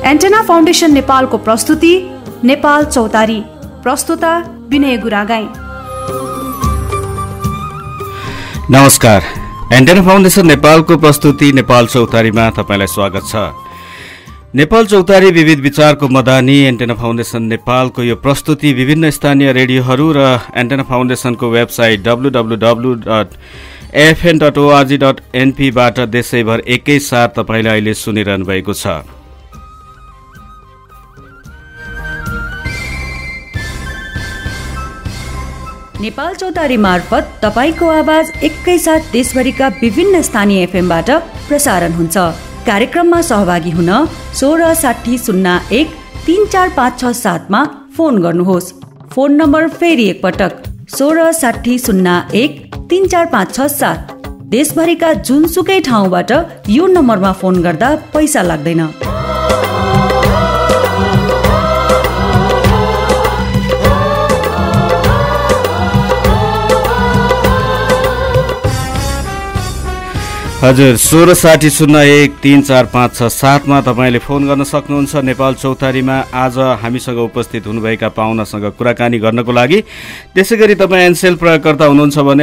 Antenna foundation नेपालको प्रस्तुति नेपाल चौतारी। प्रस्तुता विनय गुरागाई। नमस्कार। एन्टेना फाउन्डेसन नेपालको प्रस्तुति नेपाल चौतारीमा तपाईलाई स्वागत छ। नेपाल चौतारी विविध विचारको मदानी एन्टेना फाउन्डेसन नेपालको यो प्रस्तुति विभिन्न स्थानीय रेडियोहरू र एन्टेना फाउन्डेसनको वेबसाइट www.afn.org.np बाट देशैभर एकैसाथ तपाईले अहिले सुनिरहनु भएको छ। नेपाल चौतारी मार्फत तपाईको आवाज एकैसाथ देशभरिका विभिन्न स्थानीय एफएमबाट प्रसारण हुन्छ। कार्यक्रममा सहभागी हुन 166001 34567 मा फोन गर्नुहोस्। फोन नम्बर फेरि एकपटक 166001 34567। देशभरिका जुनसुकै ठाउँबाट यो नम्बरमा फोन गर्दा पैसा लाग्दैन। हजुर 166001 34567 मा तपाईले फोन गर्न सक्नुहुन्छ। नेपाल चौतारीमा आज हामीसँग उपस्थित हुनुभएका पाहुनासँग कुराकानी गर्नको लागि। त्यसैगरी तपाईँ एनसेल प्रयोगकर्ता हुनुहुन्छ भने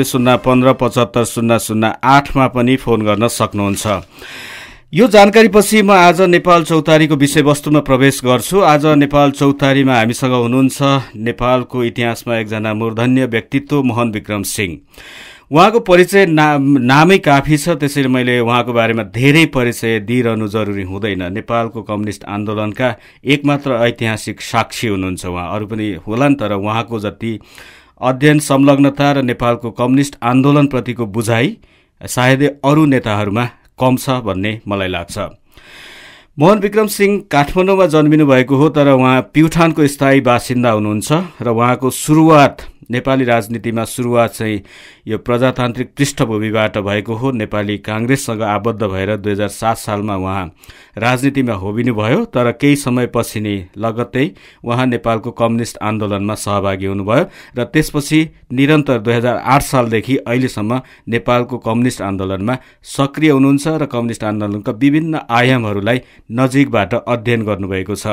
9801575008 मा पनि फोन गर्न सक्नुहुन्छ। यो जानकारीपछि म आज नेपाल चौतारीको विषयवस्तुमा प्रवेश गर्छु। आज नेपाल चौतारीमा हामीसँग हुनुहुन्छ नेपालको इतिहासमा एकजना मूर्धन्य व्यक्तित्व मोहन विक्रम सिंह। उहाँको परिचय नामै काफी छ, त्यसैले मैले उहाँको बारेमा धेरै परिचय दिइरहनु जरुरी हुँदैन। नेपालको कम्युनिस्ट आन्दोलनका एकमात्र ऐतिहासिक साक्षी हुनुहुन्छ उहाँ। अरू पनि होलान्, तर उहाँको जति अध्ययन संलग्नता र नेपालको कम्युनिस्ट आन्दोलनप्रतिको बुझाइ सायदै अरू नेताहरूमा कम छ भन्ने मलाई लाग्छ। मोहन विक्रम सिंह काठमाडौँमा जन्मिनु भएको हो, तर उहाँ प्युठानको स्थायी बासिन्दा हुनुहुन्छ र उहाँको सुरुवात नेपाली राजनीतिमा सुरुवात चाहिँ यो प्रजातान्त्रिक पृष्ठभूमिबाट भएको हो। नेपाली कांग्रेससँग आबद्ध भएर 2007 सालमा उहाँ राजनीतिमा होबिनुभयो, तर केही समयपछि नै लगत्तै उहाँ नेपालको कम्युनिस्ट आन्दोलनमा सहभागी हुनुभयो र त्यसपछि निरन्तर 2008 सालदेखि अहिलेसम्म नेपालको कम्युनिस्ट आन्दोलनमा सक्रिय हुनुहुन्छ र कम्युनिस्ट आन्दोलनका विभिन्न आयामहरूलाई नजिकबाट अध्ययन गर्नुभएको छ।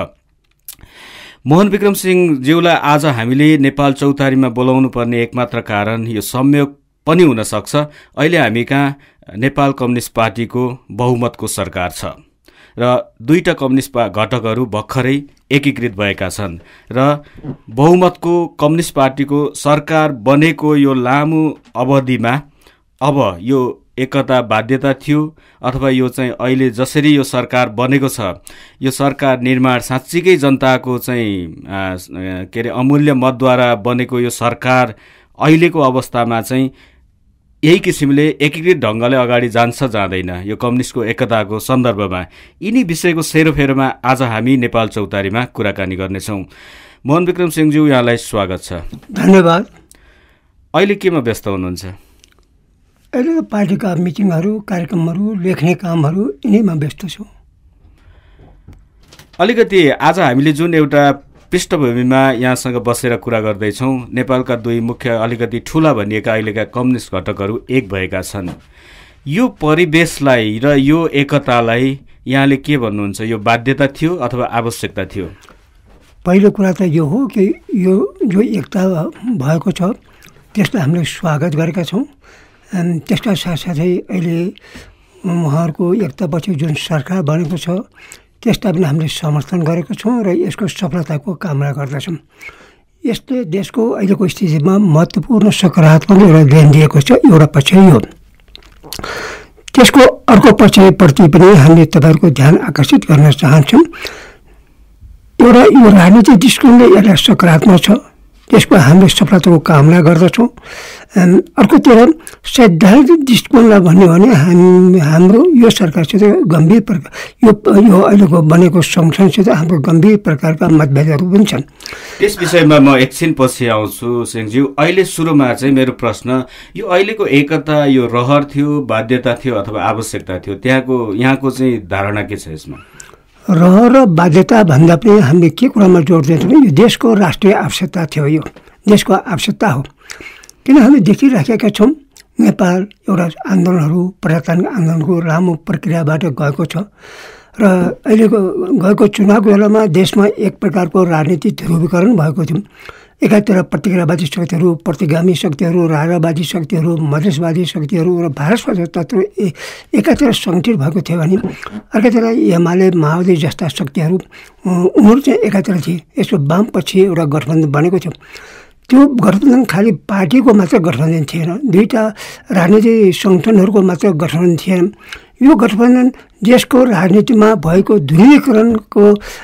मोहन विक्रम सिंह ज्यूलाई आज हामीले नेपाल चौतारीमा बोलाउनु पर्ने एकमात्र कारण यो संयोग पनि हुन सक्छ। अहिले हामी कहाँ नेपाल कम्युनिस्ट पार्टीको बहुमतको सरकार छ र दुईटा कम्युनिस्ट घटकहरू भर्खरै एकीकृत भएका छन् र बहुमतको कम्युनिस्ट पार्टीको सरकार बनेको यो लामो अवधिमा अब यो एकता बाध्यता थियो अथवा यो चाहिँ अहिले जसरी यो सरकार बनेको छ, यो सरकार निर्माण साँच्चीकै जनताको चाहिँ के अरे अमूल्य मतद्वारा बनेको यो सरकार अहिलेको अवस्थामा चाहिँ यही किसिमले एकीकृत ढङ्गले अगाडि जान्छ जाँदैन, यो कम्युनिस्टको एकताको सन्दर्भमा यिनी विषयको सेरोफेरोमा आज हामी नेपाल चौतारीमा कुराकानी गर्नेछौँ। मोहन विक्रम सिंहज्यू, यहाँलाई स्वागत छ। धन्यवाद। अहिले केमा व्यस्त हुनुहुन्छ? अहिले त पार्टीका मिटिङहरू, कार्यक्रमहरू, लेख्ने कामहरू यिनैमा व्यस्त छु। अलिकति आज हामीले जुन एउटा पृष्ठभूमिमा यहाँसँग बसेर कुरा गर्दैछौँ, नेपालका दुई मुख्य अलिकति ठुला भनिएका अहिलेका कम्युनिस्ट घटकहरू एक भएका छन्। यो परिवेशलाई र यो एकतालाई यहाँले के भन्नुहुन्छ? यो बाध्यता थियो अथवा आवश्यकता थियो? पहिलो कुरा त यो हो कि यो जो एकता भएको छ त्यसलाई हामीले स्वागत गरेका छौँ। त्यसका साथसाथै अहिले उहाँहरूको एकतापछि जुन सरकार बनेको छ त्यसलाई पनि हामीले समर्थन गरेको छौँ र यसको सफलताको कामना गर्दछौँ। यसले देशको अहिलेको स्थितिमा महत्त्वपूर्ण सकारात्मक एउटा देन दिएको छ। एउटा पक्ष यो, त्यसको अर्को पक्षप्रति पनि हामीले तपाईँहरूको ध्यान आकर्षित गर्न चाहन्छौँ। एउटा यो राजनीतिक दृष्टिकोणले यसलाई सकारात्मक छ, त्यसको हामीले सफलताको कामना गर्दछौँ। अर्कोतिर सैद्धान्तिक दृष्टिकोणलाई भन्यो भने हाम्रो यो सरकारसित गम्भीर प्रकार यो अहिलेको बनेको संगठनसित हाम्रो गम्भीर प्रकारका मतभेदहरू पनि छन्। त्यस विषयमा म एकछिन पछि आउँछु सिंहज्यू। अहिले सुरुमा चाहिँ मेरो प्रश्न, यो अहिलेको एकता यो रहर थियो, बाध्यता थियो अथवा आवश्यकता थियो, यहाँको चाहिँ धारणा के छ यसमा? रहर र बाध्यता भन्दा पनि हामीले के कुरामा जोड दिन्छौँ भने यो देशको राष्ट्रिय आवश्यकता थियो। यो देशको आवश्यकता हो, किन हामी देखिराखेका छौँ नेपाल एउटा आन्दोलनहरू प्रजातान्त्रिक आन्दोलनको लामो प्रक्रियाबाट गएको छ र अहिलेको गएको चुनावको बेलामा देशमा एक प्रकारको राजनीतिक ध्रुवीकरण भएको थियो। एकातिर प्रतिक्रियावादी शक्तिहरू, प्रतिगामी शक्तिहरू, राजावादी शक्तिहरू, मधेसवादी शक्तिहरू र भारत स्वास्थ्य तत्त्व एकातिर सङ्गठित भएको थियो भने अर्कातिर एमाले माओवादी जस्ता शक्तिहरू उनीहरू चाहिँ एकातिर थिए। यसको वामपक्षी एउटा गठबन्धन बनेको थियो। त्यो गठबन्धन खालि पार्टीको मात्र गठबन्धन थिएन, दुईवटा राजनीतिक सङ्गठनहरूको मात्र गठबन्धन थिएन। यो गठबन्धन देशको राजनीतिमा भएको ध्रुवीकरणको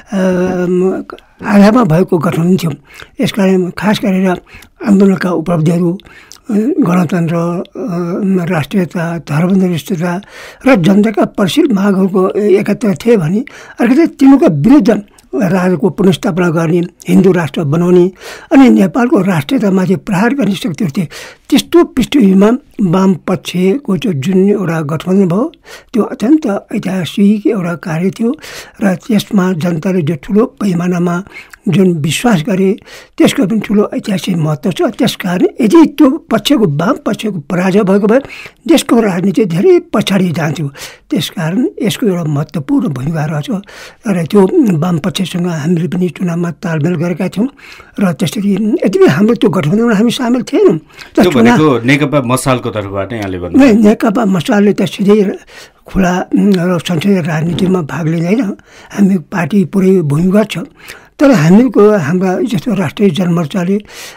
आधारमा भएको गठबन्धन थियो। यसकारण खास गरेर आन्दोलनका उपलब्धिहरू, गणतन्त्र, राष्ट्रियता, धर्मनिरपेक्षता र जनताका प्रशील मागहरूको एकातिर थिए भने अर्कातिर तिनीहरूको विरुद्ध राजाको पुनर्स्थापना गर्ने, हिन्दू राष्ट्र बनाउने अनि नेपालको राष्ट्रियतामाथि प्रहार गर्ने शक्तिहरू थिए। त्यस्तो पृष्ठभूमिमा वामपक्षको जुन एउटा गठबन्धन भयो त्यो अत्यन्त ऐतिहासिक एउटा कार्य थियो र त्यसमा जनताले जो ठुलो पैमानामा जुन विश्वास गरे त्यसको पनि ठुलो ऐतिहासिक महत्त्व छ। त्यसकारण यदि त्यो पक्षको वामपक्षको पराजय भएको भए देशको राजनीति धेरै पछाडि जान्थ्यो। त्यसकारण यसको एउटा महत्त्वपूर्ण भूमिका रहेछ र त्यो वामपक्षसँग हामीले पनि चुनावमा तालमेल गरेका थियौँ र त्यसरी यति बेला हाम्रो त्यो गठबन्धनमा हामी सामेल थिएनौँ। नेकपा मसालको तर्फबाट यहाँले भन्नु नेकपा मसालले त सिधै खुला र संसदीय राजनीतिमा भाग लिँदैन। हामी पार्टी पुरै भूमिगत छ। तर हाम्रा जस्तो राष्ट्रिय जनमोर्चाले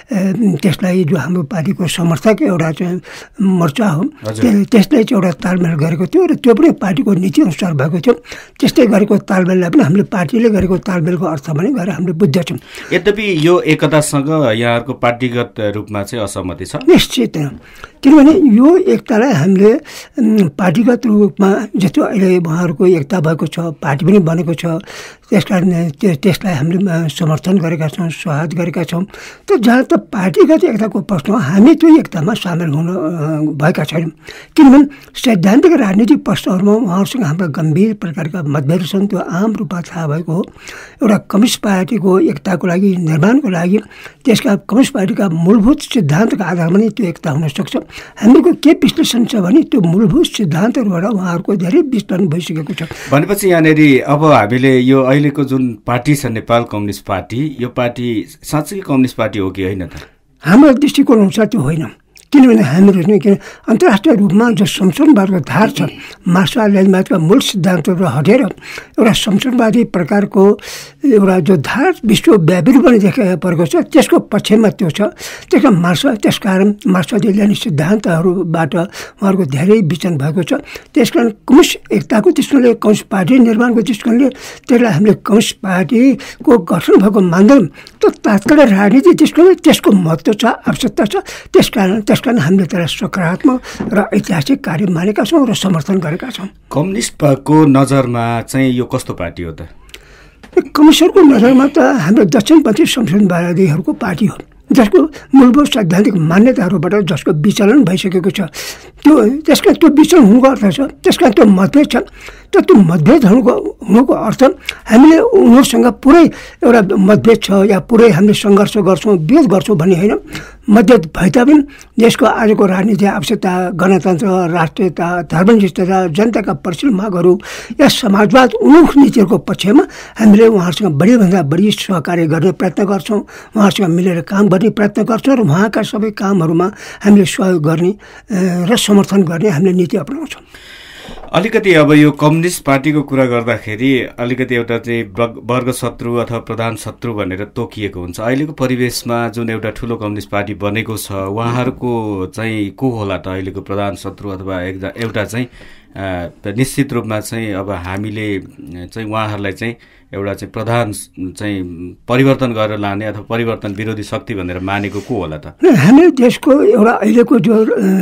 त्यसलाई जो हाम्रो पार्टीको समर्थक एउटा चाहिँ मोर्चा हो त्यसलाई चाहिँ एउटा तालमेल गरेको थियो र त्यो पनि पार्टीको नीतिअनुसार भएको थियो। त्यस्तै गरेको तालमेललाई पनि हामीले पार्टीले गरेको तालमेलको अर्थ पनि गरेर हामीले बुझ्दछौँ। यद्यपि यो एकतासँग यहाँहरूको पार्टीगत रूपमा चाहिँ असहमति छ? निश्चित, किनभने यो एकतालाई हामीले पार्टीगत रूपमा जस्तो अहिले उहाँहरूको एकता भएको छ, पार्टी पनि बनेको छ, त्यसकारण त्यसलाई हामीले समर्थन गरेका छौँ, स्वागत गरेका छौँ। तर जहाँ त पार्टीगत एकताको प्रश्न हो हामी त्यो एकतामा सामेल हुन भएका छैनौँ। किनभने सैद्धान्तिक राजनीतिक प्रश्नहरूमा उहाँहरूसँग हाम्रा गम्भीर प्रकारका मतभेद छन्। त्यो आम रूपमा थाहा भएको हो। एउटा कम्युनिस्ट पार्टीको एकताको लागि, निर्माणको लागि त्यसका कम्युनिस्ट पार्टीका मूलभूत सिद्धान्तका आधारमा नै त्यो एकता हुनसक्छ। हामीको के विश्लेषण छ भने त्यो मूलभूत सिद्धान्तहरूबाट उहाँहरूको धेरै विश्लेषण भइसकेको छ। भनेपछि यहाँनिर अब हामीले यो अहिलेको जुन पार्टी छ नेपाल कम्युनिस्ट पार्टी, यो पार्टी साँच्चै कम्युनिस्ट पार्टी हो कि होइन त? हाम्रो दृष्टिकोण अनुसार त्यो होइन। किनभने हामीहरू किन अन्तर्राष्ट्रिय रूपमा जो संशोधनवादको धार छ, मार्क्सवादका मूल सिद्धान्तहरू हटेर एउटा संशोधनवादी प्रकारको एउटा जो धार विश्वव्यापी रूपमा देखा परेको छ त्यसको पक्षमा त्यो छ। त्यसकारण मार्क्सवादी लेनिन सिद्धान्तहरूबाट उहाँहरूको धेरै विचलन भएको छ। त्यसकारण कम्युनिस्ट एकताको दृष्टिकोणले, कम्युनिस्ट पार्टी निर्माणको दृष्टिकोणले त्यसलाई हामीले कम्युनिस्ट पार्टीको गठन भएको मान्दैनौँ। त्यो तात्कालिक राजनीतिक दृष्टिकोणले त्यसको महत्त्व छ, आवश्यकता छ। त्यसकारण हामीले त्यसलाई सकारात्मक र ऐतिहासिक कार्य मानेका छौँ र समर्थन गरेका छौँ। कम्युनिस्टको नजरमा चाहिँ यो कस्तो पार्टी हो त? कम्युनिस्टको नजरमा त हाम्रो दक्षिणपन्थी संशोधनवादीहरूको पार्टी हो, जसको मूलभूत सैद्धान्तिक मान्यताहरूबाट जसको विचलन भइसकेको छ। त्यसका त्यो विचलन हुनुको अर्थ छ, त्यसका त्यो मतभेद छ। तर त्यो मतभेद हुनुको अर्थ हामीले उनीहरूसँग पुरै एउटा मतभेद छ या पुरै हामीले सङ्घर्ष गर्छौँ, विरोध गर्छौँ भन्ने होइन। मतभेद भए तापनि देशको आजको राजनीतिक आवश्यकता, गणतन्त्र, राष्ट्रियता, धर्मनिरपेक्षता, जनताका प्रशील मागहरू या समाजवाद उन्मुख नीतिहरूको पक्षमा हामीले उहाँहरूसँग बढीभन्दा बढी सहकार्य गर्ने प्रयत्न गर्छौँ, उहाँहरूसँग मिलेर काम गर्ने प्रयत्न गर्छौँ र उहाँका सबै कामहरूमा हामीले सहयोग गर्ने र समर्थन गर्ने हामीले नीति अपनाउँछौँ। अलिकति अब यो कम्युनिस्ट पार्टीको कुरा गर्दाखेरि अलिकति एउटा चाहिँ वर्ग शत्रु अथवा प्रधान शत्रु भनेर तोकिएको हुन्छ। अहिलेको परिवेशमा जुन एउटा ठुलो कम्युनिस्ट पार्टी बनेको छ उहाँहरूको चाहिँ को होला त अहिलेको प्रधान शत्रु अथवा एउटा चाहिँ निश्चित रूपमा चाहिँ अब हामीले चाहिँ उहाँहरूलाई चाहिँ एउटा चाहिँ प्रधान चाहिँ परिवर्तन गरेर लाने अथवा परिवर्तन विरोधी शक्ति भनेर मानेको को होला त? हामी देशको एउटा अहिलेको जो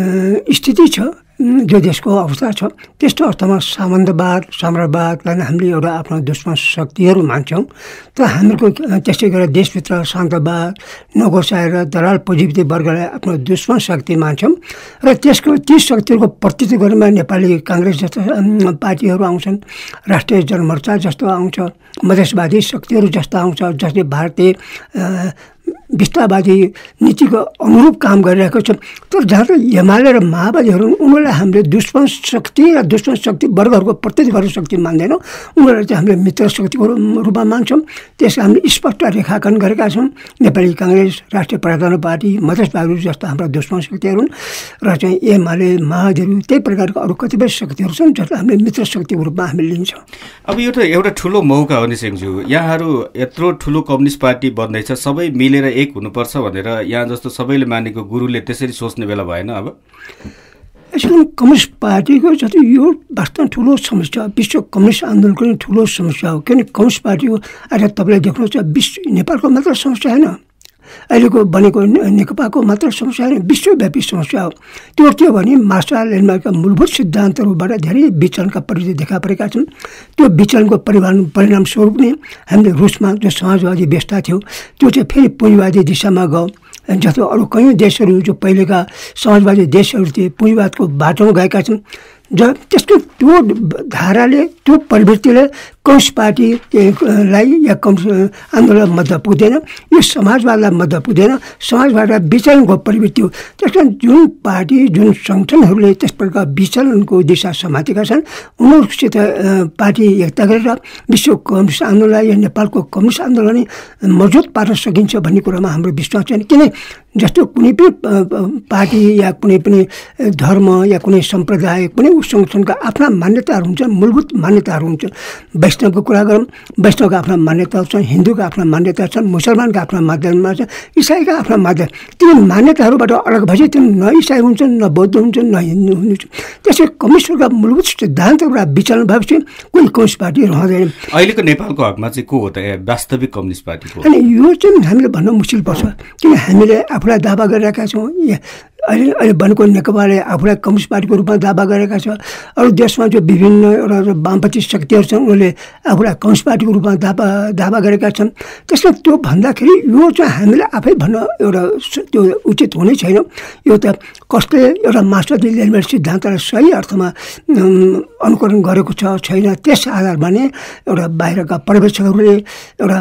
स्थिति छ, जो देशको अवस्था छ, त्यस्तो अर्थमा सामन्तवाद, साम्राज्यवादलाई हामीले एउटा आफ्नो दुश्मन शक्तिहरू मान्छौँ। तर हाम्रो त्यस्तै गरेर देशभित्र शान्तवाद, नगोसाएर दलाल पुँजीपति वर्गलाई आफ्नो दुश्मन शक्ति मान्छौँ र त्यसको ती शक्तिहरूको प्रतिनिधित्व गर्नमा नेपाली काङ्ग्रेस जस्ता पार्टीहरू आउँछन्, राष्ट्रिय जनमोर्चा जस्तो आउँछ, मधेसवादी शक्तिहरू जस्ता आउँछ, जसले भारतीय विस्तारवादी नीतिको अनुरूप काम गरिरहेको छ। तर जहाँ त एमाले र माओवादीहरू उनीहरूलाई हामीले दुश्मन शक्ति र दुश्मन शक्ति वर्गहरूको प्रतिनिधित्व शक्ति मान्दैनौँ, उनीहरूलाई चाहिँ हामीले मित्र शक्तिको रूपमा मान्छौँ। त्यसको हामीले स्पष्ट रेखाङ्कन गरेका छौँ। नेपाली काङ्ग्रेस, राष्ट्रिय प्रजातन्त्र पार्टी, मधेसवादीहरू जस्ता हाम्रा दुश्मन शक्तिहरू हुन् र चाहिँ एमाले माओवादीहरू त्यही प्रकारको अरू कतिपय शक्तिहरू छन् जसलाई हामीले मित्र शक्तिको रूपमा हामीले लिन्छौँ। अब यो त एउटा ठुलो मौका हो नि सिंहज्यू, यहाँहरू यत्रो ठुलो कम्युनिस्ट पार्टी बन्दैछ, सबै मिलेर एक हुनुपर्छ भनेर यहाँ जस्तो सबैले मानेको गुरुले त्यसरी सोच्ने बेला भएन? अब यसको कम्युनिस्ट पार्टीको जति यो वास्तवमा ठुलो समस्या, विश्व कम्युनिस्ट आन्दोलनको नि ठुलो समस्या हो। किनभने कम्युनिस्ट पार्टीको आज तपाईँले देख्नुहुन्छ विश्व नेपालको मात्र समस्या होइन, अहिलेको बनेको नेकपाको मात्र समस्या होइन, विश्वव्यापी समस्या हो। त्यो के हो भने मार्शल ल्यान्डमार्कका मूलभूत सिद्धान्तहरूबाट धेरै विचलनका परिचय देखा परेका छन्। त्यो विचलनको परिणामस्वरूप नै हामीले रुसमा जो समाजवादी व्यवस्था थियो त्यो चाहिँ फेरि पुँजीवादी दिशामा गयो। जस्तो अरू कयौँ देशहरू जो पहिलेका समाजवादी देशहरू थिए पुँजीवादको बाटोमा गएका छन्। त्यसको त्यो धाराले त्यो प्रवृत्तिले कम्युनिस्ट पार्टीलाई या कम्युनिस्ट आन्दोलन मद्दा पुग्दैन, यो समाजवादलाई मद्दा पुग्दैन, समाजवादलाई विचलनको प्रवृत्ति हो। त्यस कारण जुन पार्टी जुन सङ्गठनहरूले त्यस प्रकार विचलनको दिशा समातेका छन् उनीहरूसित पार्टी एकता गरेर विश्व कम्युनिस्ट आन्दोलन या नेपालको कम्युनिस्ट आन्दोलन मजबुत पार्न सकिन्छ भन्ने कुरामा हाम्रो विश्वास छैन। किन जस्तो कुनै पनि पार्टी या कुनै पनि धर्म या कुनै सम्प्रदाय कुनै सङ्गठनका आफ्ना मान्यताहरू हुन्छन्, मूलभूत मान्यताहरू हुन्छन्। वैष्णवको कुरा गरौँ, वैष्णवका आफ्ना मान्यताहरू छन्, हिन्दूका आफ्ना मान्यता छन्, मुसलमानका आफ्ना मान्यता छन्, इसाईका आफ्ना मान्यता। ती मान्यताहरूबाट अलग भएपछि त्यो न इसाई हुन्छन्, न बौद्ध हुन्छन्, न हिन्दू हुन्छन्। त्यसै कम्युनिस्टका मूलभूत सिद्धान्तबाट विचलन भएपछि कुनै कम्युनिस्ट पार्टी रहँदैन। अहिलेको नेपालको हकमा चाहिँ को हो त वास्तविक कम्युनिस्ट पार्टी? अनि यो चाहिँ हामीले भन्न मुस्किल पर्छ, किन हामीले आफूलाई दावा गरिरहेका छौँ। अहिले बनेको नेकपाले आफूलाई कम्युनिस्ट पार्टीको रूपमा दावा गरेका छ। अरू देशमा जो विभिन्न एउटा वामपन्थी शक्तिहरू छन् उनीहरूले आफूलाई कम्युनिस्ट पार्टीको रूपमा दावा गरेका छन्। त्यसमा त्यो भन्दाखेरि यो चाहिँ हामीले आफै भन्न एउटा त्यो उचित हुनै छैन। यो त कसले एउटा मार्क्सवादी लेनिन सिद्धान्तलाई सही अर्थमा अनुकरण गरेको छ छैन त्यस आधारमा नै एउटा बाहिरका पर्यवेक्षकहरूले एउटा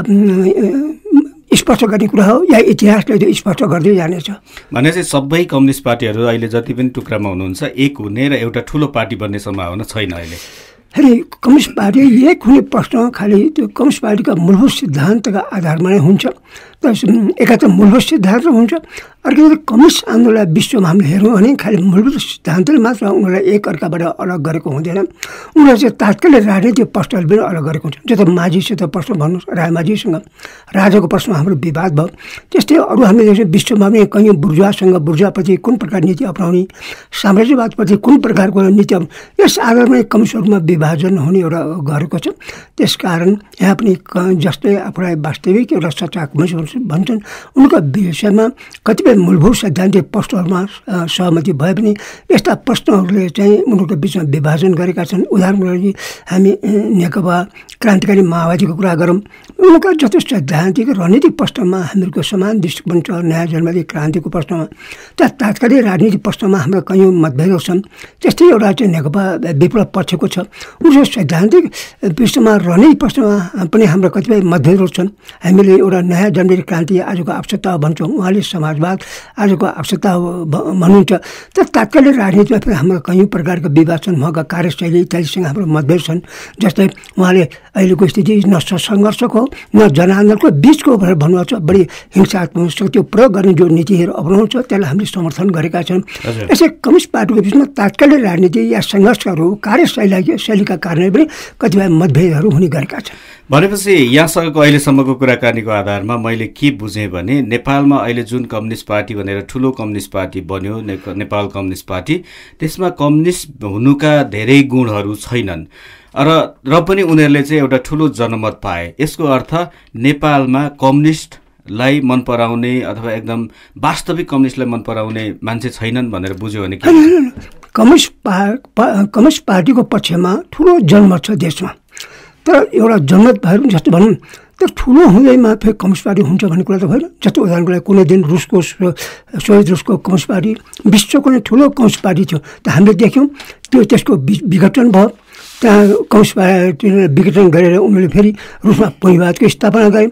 स्पष्ट गर्ने कुरा हो या इतिहासले त्यो स्पष्ट गर्दै जानेछ। भनेपछि सबै कम्युनिस्ट पार्टीहरू अहिले जति पनि टुक्रामा हुनुहुन्छ एक हुने र एउटा ठुलो पार्टी बन्ने सम्भावना छैन अहिले? हेरी कम्युनिस्ट पार्टी एक हुने प्रश्न खालि त्यो कम्युनिस्ट पार्टीका मूलभूत सिद्धान्तका आधारमा नै हुन्छ। एकातिर मूलभूत सिद्धान्त हुन्छ, अर्कोतिर कम्युनिस्ट आन्दोलन विश्वमा हामीले हेऱ्यौँ भने खालि मूलभूत सिद्धान्तले मात्र उनीहरूलाई एक अर्काबाट अलग गरेको हुँदैन। उनीहरूले चाहिँ तात्कालिक राजनीतिक प्रश्नहरू पनि अलग गरेको हुन्छ। जस्तो माझीसित प्रश्न भन्नुहोस्, रायमाझीसँग राजाको प्रश्नमा हाम्रो विवाद भयो। त्यस्तै अरू हामीले देख्छौँ विश्वमा पनि कयौँ बुर्जुवासँग बुर्जुवाप्रति कुन प्रकार नीति अपनाउने, साम्राज्यवादप्रति कुन प्रकारको नीति अपनाउने, यस आधारमा कम्युनिस्टहरूमा विभाजन हुने एउटा गरेको छ। त्यसकारण यहाँ पनि जस्तै आफूलाई वास्तविक एउटा सच्चा कम्युनिस्ट भन्छन् उनको विषयमा कतिपय मूलभूत सैद्धान्तिक प्रश्नहरूमा सहमति भए पनि यस्ता प्रश्नहरूले चाहिँ उनीहरूको बिचमा विभाजन गरेका छन्। उदाहरणको लागि हामी नेकपा क्रान्तिकारी माओवादीको कुरा गरौँ, उनका जस्तो सैद्धान्तिक रणनीतिक प्रश्नमा हामीहरूको समान दृष्टिकोण छ। नयाँ जन्मदी क्रान्तिको प्रश्नमा त तात्कालिक राजनीतिक प्रश्नमा हाम्रो कयौँ मतभेदहरू छन्। त्यस्तै एउटा चाहिँ नेकपा विप्लव पक्षको छ, उनीहरू सैद्धान्तिक पृष्ठमा रणनीतिक प्रश्नमा पनि हाम्रो कतिपय मतभेदहरू छन्। हामीले एउटा नयाँ जन्मदी क्रान्ति आजको आवश्यकता भन्छौँ, उहाँले समाजवाद आजको आवश्यकता भन्नुहुन्छ। तर तात्कालिक राजनीतिमा पनि हाम्रो कयौँ प्रकारको विवाद छन्, उहाँका कार्यशैली इत्यादिसँग हाम्रो मतभेद छन्। जस्तै उहाँले अहिलेको स्थिति न सङ्घर्षको न जनआन्दोलनको बिचको भनेर भन्नुहुन्छ, बढी हिंसात्मक शक्ति प्रयोग गर्ने जो नीतिहरू अपनाउँछ त्यसलाई हामीले समर्थन गरेका छौँ। यसै कम्युनिस्ट पार्टीको बिचमा तात्कालिक राजनीति या सङ्घर्षहरू कार्यशैलीका कारणले पनि कतिपय मतभेदहरू हुने गरेका छन्। भनेपछि यहाँसँगको अहिलेसम्मको कुराकानीको आधारमा मैले के बुझेँ भने नेपालमा अहिले जुन कम्युनिस्ट पार्टी भनेर ठुलो कम्युनिस्ट पार्टी बन्यो नेपाल कम्युनिस्ट पार्टी, त्यसमा कम्युनिस्ट हुनुका धेरै गुणहरू छैनन् र पनि उनीहरूले चाहिँ एउटा ठुलो जनमत पाए। यसको अर्थ नेपालमा कम्युनिस्टलाई मन पराउने अथवा एकदम वास्तविक कम्युनिस्टलाई मन पराउने मान्छे छैनन् भनेर बुझ्यो भने कम्युनिस्ट पार्टीको पक्षमा ठुलो जनमत छ देशमा। तर एउटा जनमत भएर जस्तो भनौँ तर ठुलो हुँदैमा फेरि कम्युनिस्ट पार्टी हुन्छ भन्ने कुरा त भएन। जस्तो उदाहरणको लागि कुनै दिन सोभियत रुसको कम्युनिस्ट पार्टी विश्वको नै ठुलो कम्युनिस्ट पार्टी थियो, त हामीले देख्यौँ त्यो त्यसको विघटन भयो। त्यहाँ कम्युनिस्ट पार्टीले विघटन गरेर उनीहरूले फेरि रुसमा पुँजीवादको स्थापना गरे।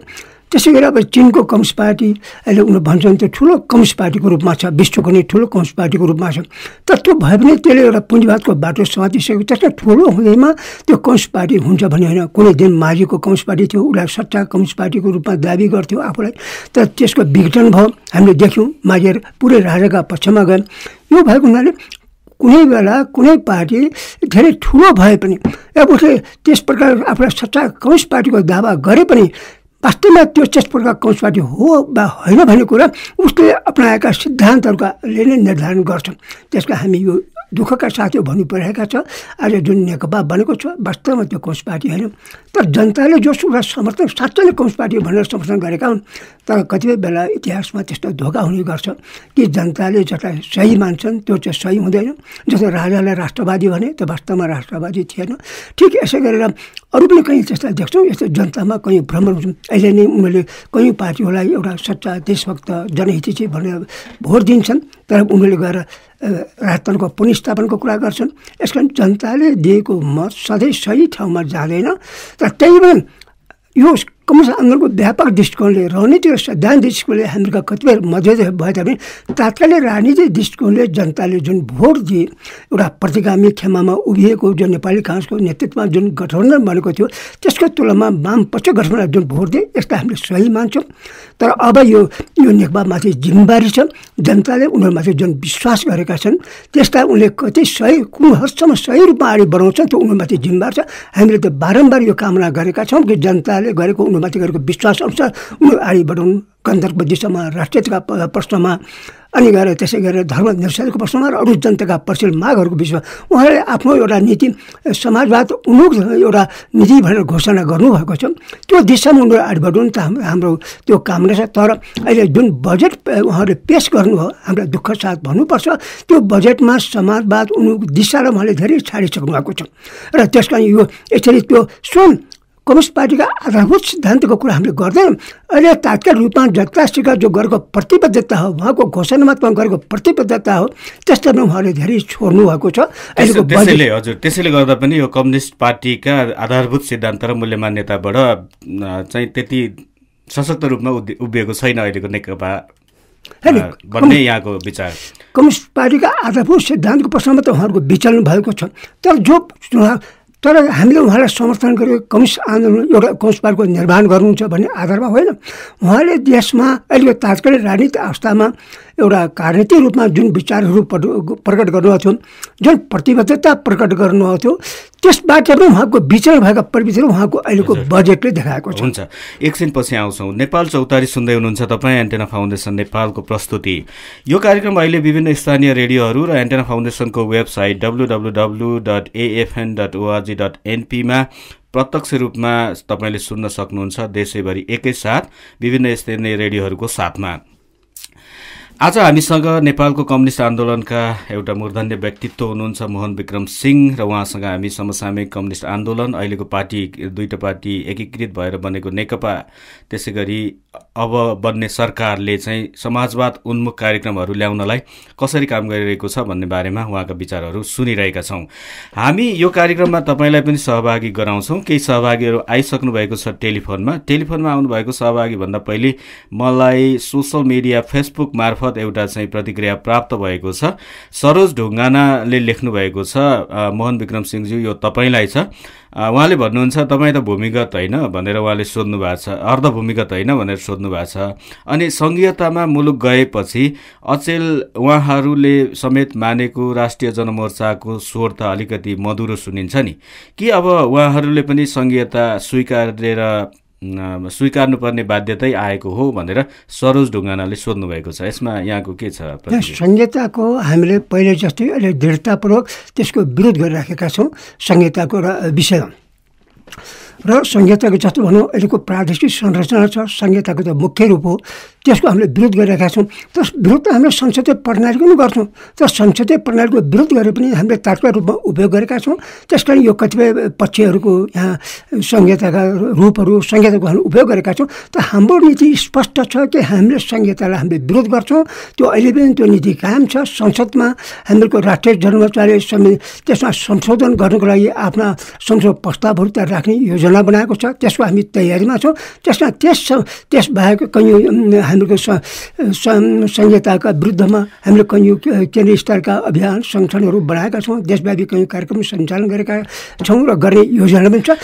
त्यसै गरी अब चिनको कम्युनिस्ट पार्टी अहिले उनीहरू भन्छन् त्यो ठुलो कम्युनिस्ट पार्टीको रूपमा छ, विश्वको नै ठुलो कम्युनिस्ट पार्टीको रूपमा छ। तर त्यो भए पनि त्यसले एउटा पुँजीवादको बाटो समातिसकेको, त्यसलाई ठुलो हुँदैमा त्यो कम्युनिस्ट पार्टी हुन्छ भन्ने होइन। कुनै दिन माझीको कम्युनिस्ट पार्टी थियो, उसलाई सच्चा कम्युनिस्ट पार्टीको रूपमा दाबी गर्थ्यो आफूलाई, तर त्यसको विघटन भयो। हामीले देख्यौँ माझी पुरै राजाका पक्षमा गए। यो भएको हुनाले कुनै बेला कुनै पार्टी धेरै ठुलो भए पनि अब उसले त्यस प्रकार आफूलाई सच्चा कम्युनिस्ट पार्टीको दावा गरे पनि वास्तवमा त्यो त्यस प्रकार कम्युनिस्ट पार्टी हो वा होइन भन्ने कुरा उसले अपनाएका सिद्धान्तहरूले नै निर्धारण गर्छन्। त्यसका हामी यो दुःखका साथ यो भन्नु परिरहेका छ, आज जुन नेकपा बनेको छ वास्तवमा त्यो कम्युनिस्ट पार्टी होइन। तर जनताले जोसुकै समर्थन साँच्चै नै कम्युनिस्ट पार्टी भनेर समर्थन गरेका हुन्। तर कतिपय बेला इतिहासमा त्यस्तो धोका हुने गर्छ कि जनताले जसलाई सही मान्छन् त्यो चाहिँ सही हुँदैन। जस्तो राजालाई राष्ट्रवादी भने त्यो वास्तवमा राष्ट्रवादी थिएन। ठिक यसै गरेर अरू पनि कहीँ त्यस्ता देख्छौँ, यस्तो जनतामा कहीँ भ्रमण हुन्छ। अहिले नै उनीहरूले कहीँ पार्टीहरूलाई एउटा सच्चा देशभक्त जनहितैषी भनेर भोट दिन्छन्, तर उनीहरूले गएर राजतन्त्रको पुनर्स्थापनको कुरा गर्छन्। यस कारण जनताले दिएको मत सधैँ सही ठाउँमा जाँदैन। तर त्यही पनि यो कम्युनिस्ट आन्दोलनको व्यापक दृष्टिकोणले, रणनीतिक र सैद्धान्तिक दृष्टिकोणले हामीका कतिपय मतभेद भए तापनि तात्कालिक राजनीतिक दृष्टिकोणले जनताले जुन भोट दिए, एउटा प्रतिगामी खेमामा उभिएको जुन नेपाली काङ्ग्रेसको नेतृत्वमा जुन गठबन्धन बनेको थियो त्यसको तुलनामा वामपक्ष गठबन्धनलाई जुन भोट दिए यसलाई हामीले सही मान्छौँ। तर अब यो नेकपामाथि जिम्मेवारी छ। जनताले उनीहरूमाथि जुन विश्वास गरेका छन् त्यसलाई उनले कति सही कुन हदसम्म सही रूपमा अगाडि बढाउँछन् त्यो उनीहरूमाथि जिम्मेवार छ। हामीले त बारम्बार यो कामना गरेका छौँ कि जनताले गरेको उनीहरूमाथि गरेको विश्वास अनुसार उनीहरू अगाडि बढाउनु, गणतन्त्रको दिशामा, राष्ट्रियताका प्रश्नमा, अनि गएर त्यसै गरेर धर्मनिरपेक्षताको प्रश्नमा र अरू जनताका प्रचलित मागहरूको विषयमा उहाँले आफ्नो एउटा नीति समाजवाद उन्मुख एउटा नीति भनेर घोषणा गर्नुभएको छ। त्यो दिशामा उनीहरू अगाडि बढाउनु त हाम्रो त्यो कामना छ। तर अहिले जुन बजेट उहाँहरूले पेस गर्नुभयो हामीलाई दुःख साथ भन्नुपर्छ, त्यो बजेटमा समाजवाद उन्मुख दिशालाई उहाँले धेरै छाडिसक्नु भएको छ। र त्यस कारण यो यसरी त्यो स्वयं कम्युनिस्ट पार्टीका आधारभूत सिद्धान्तको कुरा हामीले गर्दैनौँ। अहिले तात्कालिक रूपमा जनतासित जो गरेको प्रतिबद्धता हो, उहाँको घोषणामा गरेको प्रतिबद्धता हो, त्यसलाई उहाँले धेरै छोड्नु भएको छ। त्यसैले गर्दा पनि यो कम्युनिस्ट पार्टीका आधारभूत सिद्धान्त र मूल्य मान्यताबाट चाहिँ त्यति सशक्त रूपमा उभिएको छैन अहिलेको नेकपा भन्ने यहाँको विचार। कम्युनिस्ट पार्टीका आधारभूत सिद्धान्तको प्रश्नमा त उहाँहरूको विचलन भएको छ। तर हामीले उहाँलाई समर्थन गरेको कम्युनिस्ट आन्दोलन एउटा कम्युनिस्ट पार्टीको निर्माण गर्नुहुन्छ भन्ने आधारमा होइन। उहाँले देशमा अहिलेको तात्कालिक राजनीतिक अवस्थामा एउटा राजनीतिक रूपमा जुन विचारहरू प्रकट गर्नुभएको थियो, जुन प्रतिबद्धता प्रकट गर्नुभएको थियो, त्यसबाट पनि उहाँको विचरण भएका परिवर्तन उहाँको अहिलेको बजेटले देखाएको छ। हुन्छ, एकछिनपछि आउँछौँ। नेपाल चौतारी सुन्दै हुनुहुन्छ तपाईँ। एन्टेना फाउन्डेसन नेपालको प्रस्तुति। यो कार्यक्रम अहिले विभिन्न स्थानीय रेडियोहरू र एन्टेना फाउन्डेसनको वेबसाइट www.afn.org.np मा प्रत्यक्ष रूपमा तपाईँले सुन्न सक्नुहुन्छ, देशैभरि एकैसाथ विभिन्न स्थानीय रेडियोहरूको साथमा। आज हामीसँग नेपालको कम्युनिस्ट आन्दोलनका एउटा मूर्धन्य व्यक्तित्व हुनुहुन्छ मोहन विक्रम सिंह, र उहाँसँग हामी समसामयिक कम्युनिस्ट आन्दोलन, अहिलेको पार्टी दुईटा पार्टी एकीकृत भएर बनेको नेकपा, त्यसै गरी अब बन्ने सरकारले चाहिँ समाजवाद उन्मुख कार्यक्रमहरू ल्याउनलाई कसरी काम गरिरहेको छ भन्ने बारेमा उहाँका विचारहरू सुनिरहेका छौँ। हामी यो कार्यक्रममा तपाईँलाई पनि सहभागी गराउँछौँ। केही सहभागीहरू आइसक्नु भएको छ टेलिफोनमा आउनुभएको सहभागीभन्दा पहिले मलाई सोसल मिडिया फेसबुक मार्फत एउटा चाहिँ प्रतिक्रिया प्राप्त भएको छ। सरोज ढुङ्गानाले लेख्नु भएको छ, मोहन विक्रम सिंहज्यू यो तपाईँलाई छ। उहाँले भन्नुहुन्छ तपाईँ त भूमिगत होइन भनेर उहाँले सोध्नु भएको छ, अर्ध भूमिगत होइन भनेर सोध्नु भएको छ। अनि सङ्घीयतामा मुलुक गएपछि अचेल उहाँहरूले समेत मानेको राष्ट्रिय जनमोर्चाको स्वर त अलिकति मधुरो सुनिन्छ नि, कि अब उहाँहरूले पनि सङ्घीयता स्वीकार्नुपर्ने बाध्यतै आएको हो भनेर सरोज ढुङ्गानाले सोध्नु भएको छ। यसमा यहाँको के छ? संहिताको हामीले पहिले जस्तै अहिले दृढतापूर्वक त्यसको विरोध गरिराखेका छौँ संहिताको विषयमा। र संहिताको जस्तो भनौँ अहिलेको प्रादेशिक संरचना छ, संहिताको त मुख्य रूप हो त्यसको हामीले विरोध गरिरहेका छौँ। तर विरोध त हामीले संसदीय प्रणालीको पनि गर्छौँ, तर संसदीय प्रणालीको विरोध गरेर पनि हामीले तात्कालिक रूपमा उपयोग गरेका छौँ। त्यस कारण यो कतिपय पक्षहरूको यहाँ संहिताका रूपहरू संहिताको हामीले उपयोग गरेका छौँ। तर हाम्रो नीति स्पष्ट छ कि हामीले संहितालाई हामीले विरोध गर्छौँ। त्यो अहिले पनि त्यो नीति कायम छ। संसदमा हाम्रो राष्ट्रिय जनमोर्चाले त्यसमा संशोधन गर्नको लागि आफ्ना संसद प्रस्तावहरू त्यहाँ राख्ने योजना बनाएको छ। त्यसको हामी तयारीमा छौँ। त्यसमा त्यसबाहेक कयौँ हाम्रो संहिताका विरुद्धमा हामीले कयौँ केन्द्रीय स्तरका अभियान सङ्गठनहरू बनाएका छौँ। देशव्यापी कयौँ कार्यक्रम सञ्चालन गरेका छौँ र गर्ने योजना पनि छ।